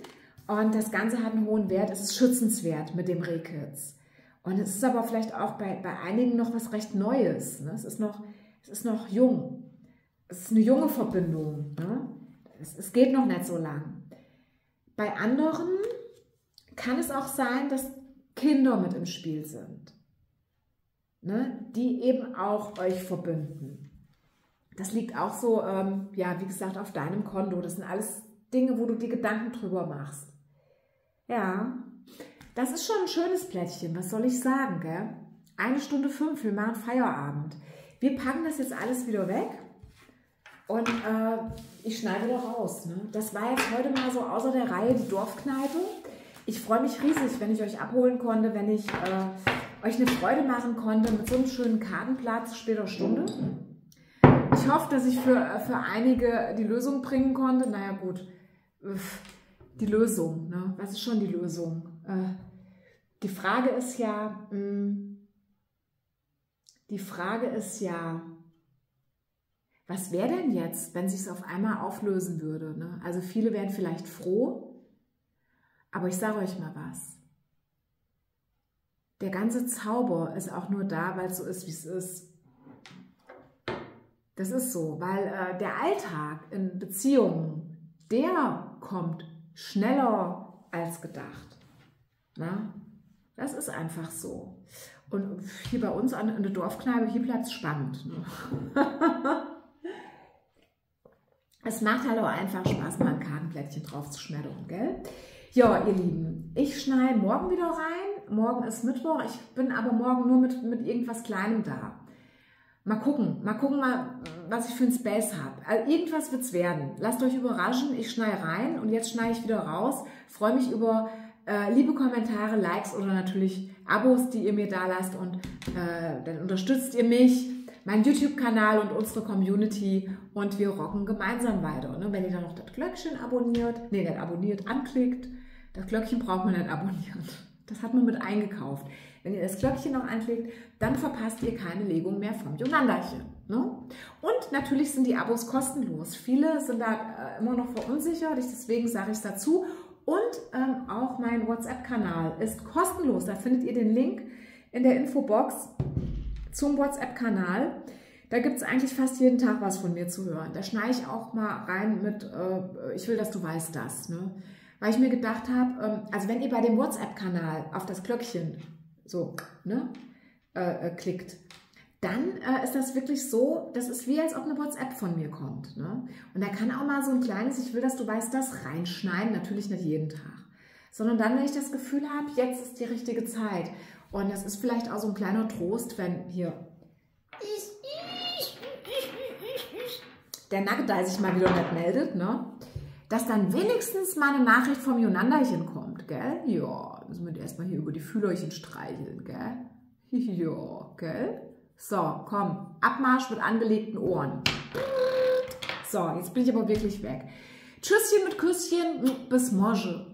Speaker 1: Und das Ganze hat einen hohen Wert, es ist schützenswert mit dem Rehkitz. Und es ist aber vielleicht auch bei, bei einigen noch was recht Neues. Ne? Es ist noch, es ist noch jung. Es ist eine junge Verbindung. Ne? Es, es geht noch nicht so lang. Bei anderen kann es auch sein, dass Kinder mit im Spiel sind, ne? Die eben auch euch verbinden. Das liegt auch so, ähm, ja, wie gesagt, auf deinem Konto. Das sind alles Dinge, wo du dir Gedanken drüber machst. Ja, das ist schon ein schönes Plättchen, was soll ich sagen, gell? Eine Stunde fünf, wir machen Feierabend. Wir packen das jetzt alles wieder weg und äh, ich schneide wieder raus. Ne? Das war jetzt heute mal so außer der Reihe die Dorfkneipe. Ich freue mich riesig, wenn ich euch abholen konnte, wenn ich äh, euch eine Freude machen konnte mit so einem schönen Kartenblatt zu später Stunde. Ich hoffe, dass ich für, für einige die Lösung bringen konnte. Naja gut, die Lösung, ne? Was ist schon die Lösung? Äh, die Frage ist ja, mh, die Frage ist ja, was wäre denn jetzt, wenn sich es auf einmal auflösen würde? Ne? Also viele wären vielleicht froh, aber ich sage euch mal was. Der ganze Zauber ist auch nur da, weil es so ist, wie es ist. Das ist so, weil äh, der Alltag in Beziehungen, der kommt schneller als gedacht. Na? Das ist einfach so. Und hier bei uns an, an der Dorfkneipe, hier bleibt es spannend. Ne? Es macht halt auch einfach Spaß, mal ein Kartenblättchen drauf zu schmettern, gell? Ja, ihr Lieben, ich schneide morgen wieder rein. Morgen ist Mittwoch. Ich bin aber morgen nur mit, mit irgendwas Kleinem da. Mal gucken, mal gucken, mal, was ich für ein Space habe. Also irgendwas wird es werden. Lasst euch überraschen. Ich schneide rein und jetzt schneide ich wieder raus. Freue mich über äh, liebe Kommentare, Likes oder natürlich Abos, die ihr mir da lasst. Und äh, dann unterstützt ihr mich, meinen YouTube-Kanal und unsere Community. Und wir rocken gemeinsam weiter. Ne? Wenn ihr dann noch das Glöckchen abonniert, nee, nicht abonniert, anklickt. Das Glöckchen braucht man nicht abonnieren. Das hat man mit eingekauft. Wenn ihr das Glöckchen noch anklickt, dann verpasst ihr keine Legung mehr vom Yonandachen. Ne? Und natürlich sind die Abos kostenlos. Viele sind da äh, immer noch verunsichert, deswegen sage ich es dazu. Und ähm, auch mein WhatsApp-Kanal ist kostenlos. Da findet ihr den Link in der Infobox zum WhatsApp-Kanal. Da gibt es eigentlich fast jeden Tag was von mir zu hören. Da schneide ich auch mal rein mit, äh, ich will, dass du weißt das. Ne? Weil ich mir gedacht habe, ähm, also wenn ihr bei dem WhatsApp-Kanal auf das Glöckchen so ne, äh, klickt, dann äh, ist das wirklich so, das ist wie als ob eine WhatsApp von mir kommt. Ne? Und da kann auch mal so ein kleines, ich will, dass du weißt, das reinschneiden, natürlich nicht jeden Tag. Sondern dann, wenn ich das Gefühl habe, jetzt ist die richtige Zeit. Und das ist vielleicht auch so ein kleiner Trost, wenn hier der Nugget sich mal wieder nicht meldet, ne? Dass dann wenigstens mal eine Nachricht vom Yonandachen kommt, gell? Ja, müssen wir erstmal hier über die Fühlerchen streicheln, gell? Ja, gell? So, komm, Abmarsch mit angelegten Ohren. So, jetzt bin ich aber wirklich weg. Tschüsschen mit Küsschen, bis morgen.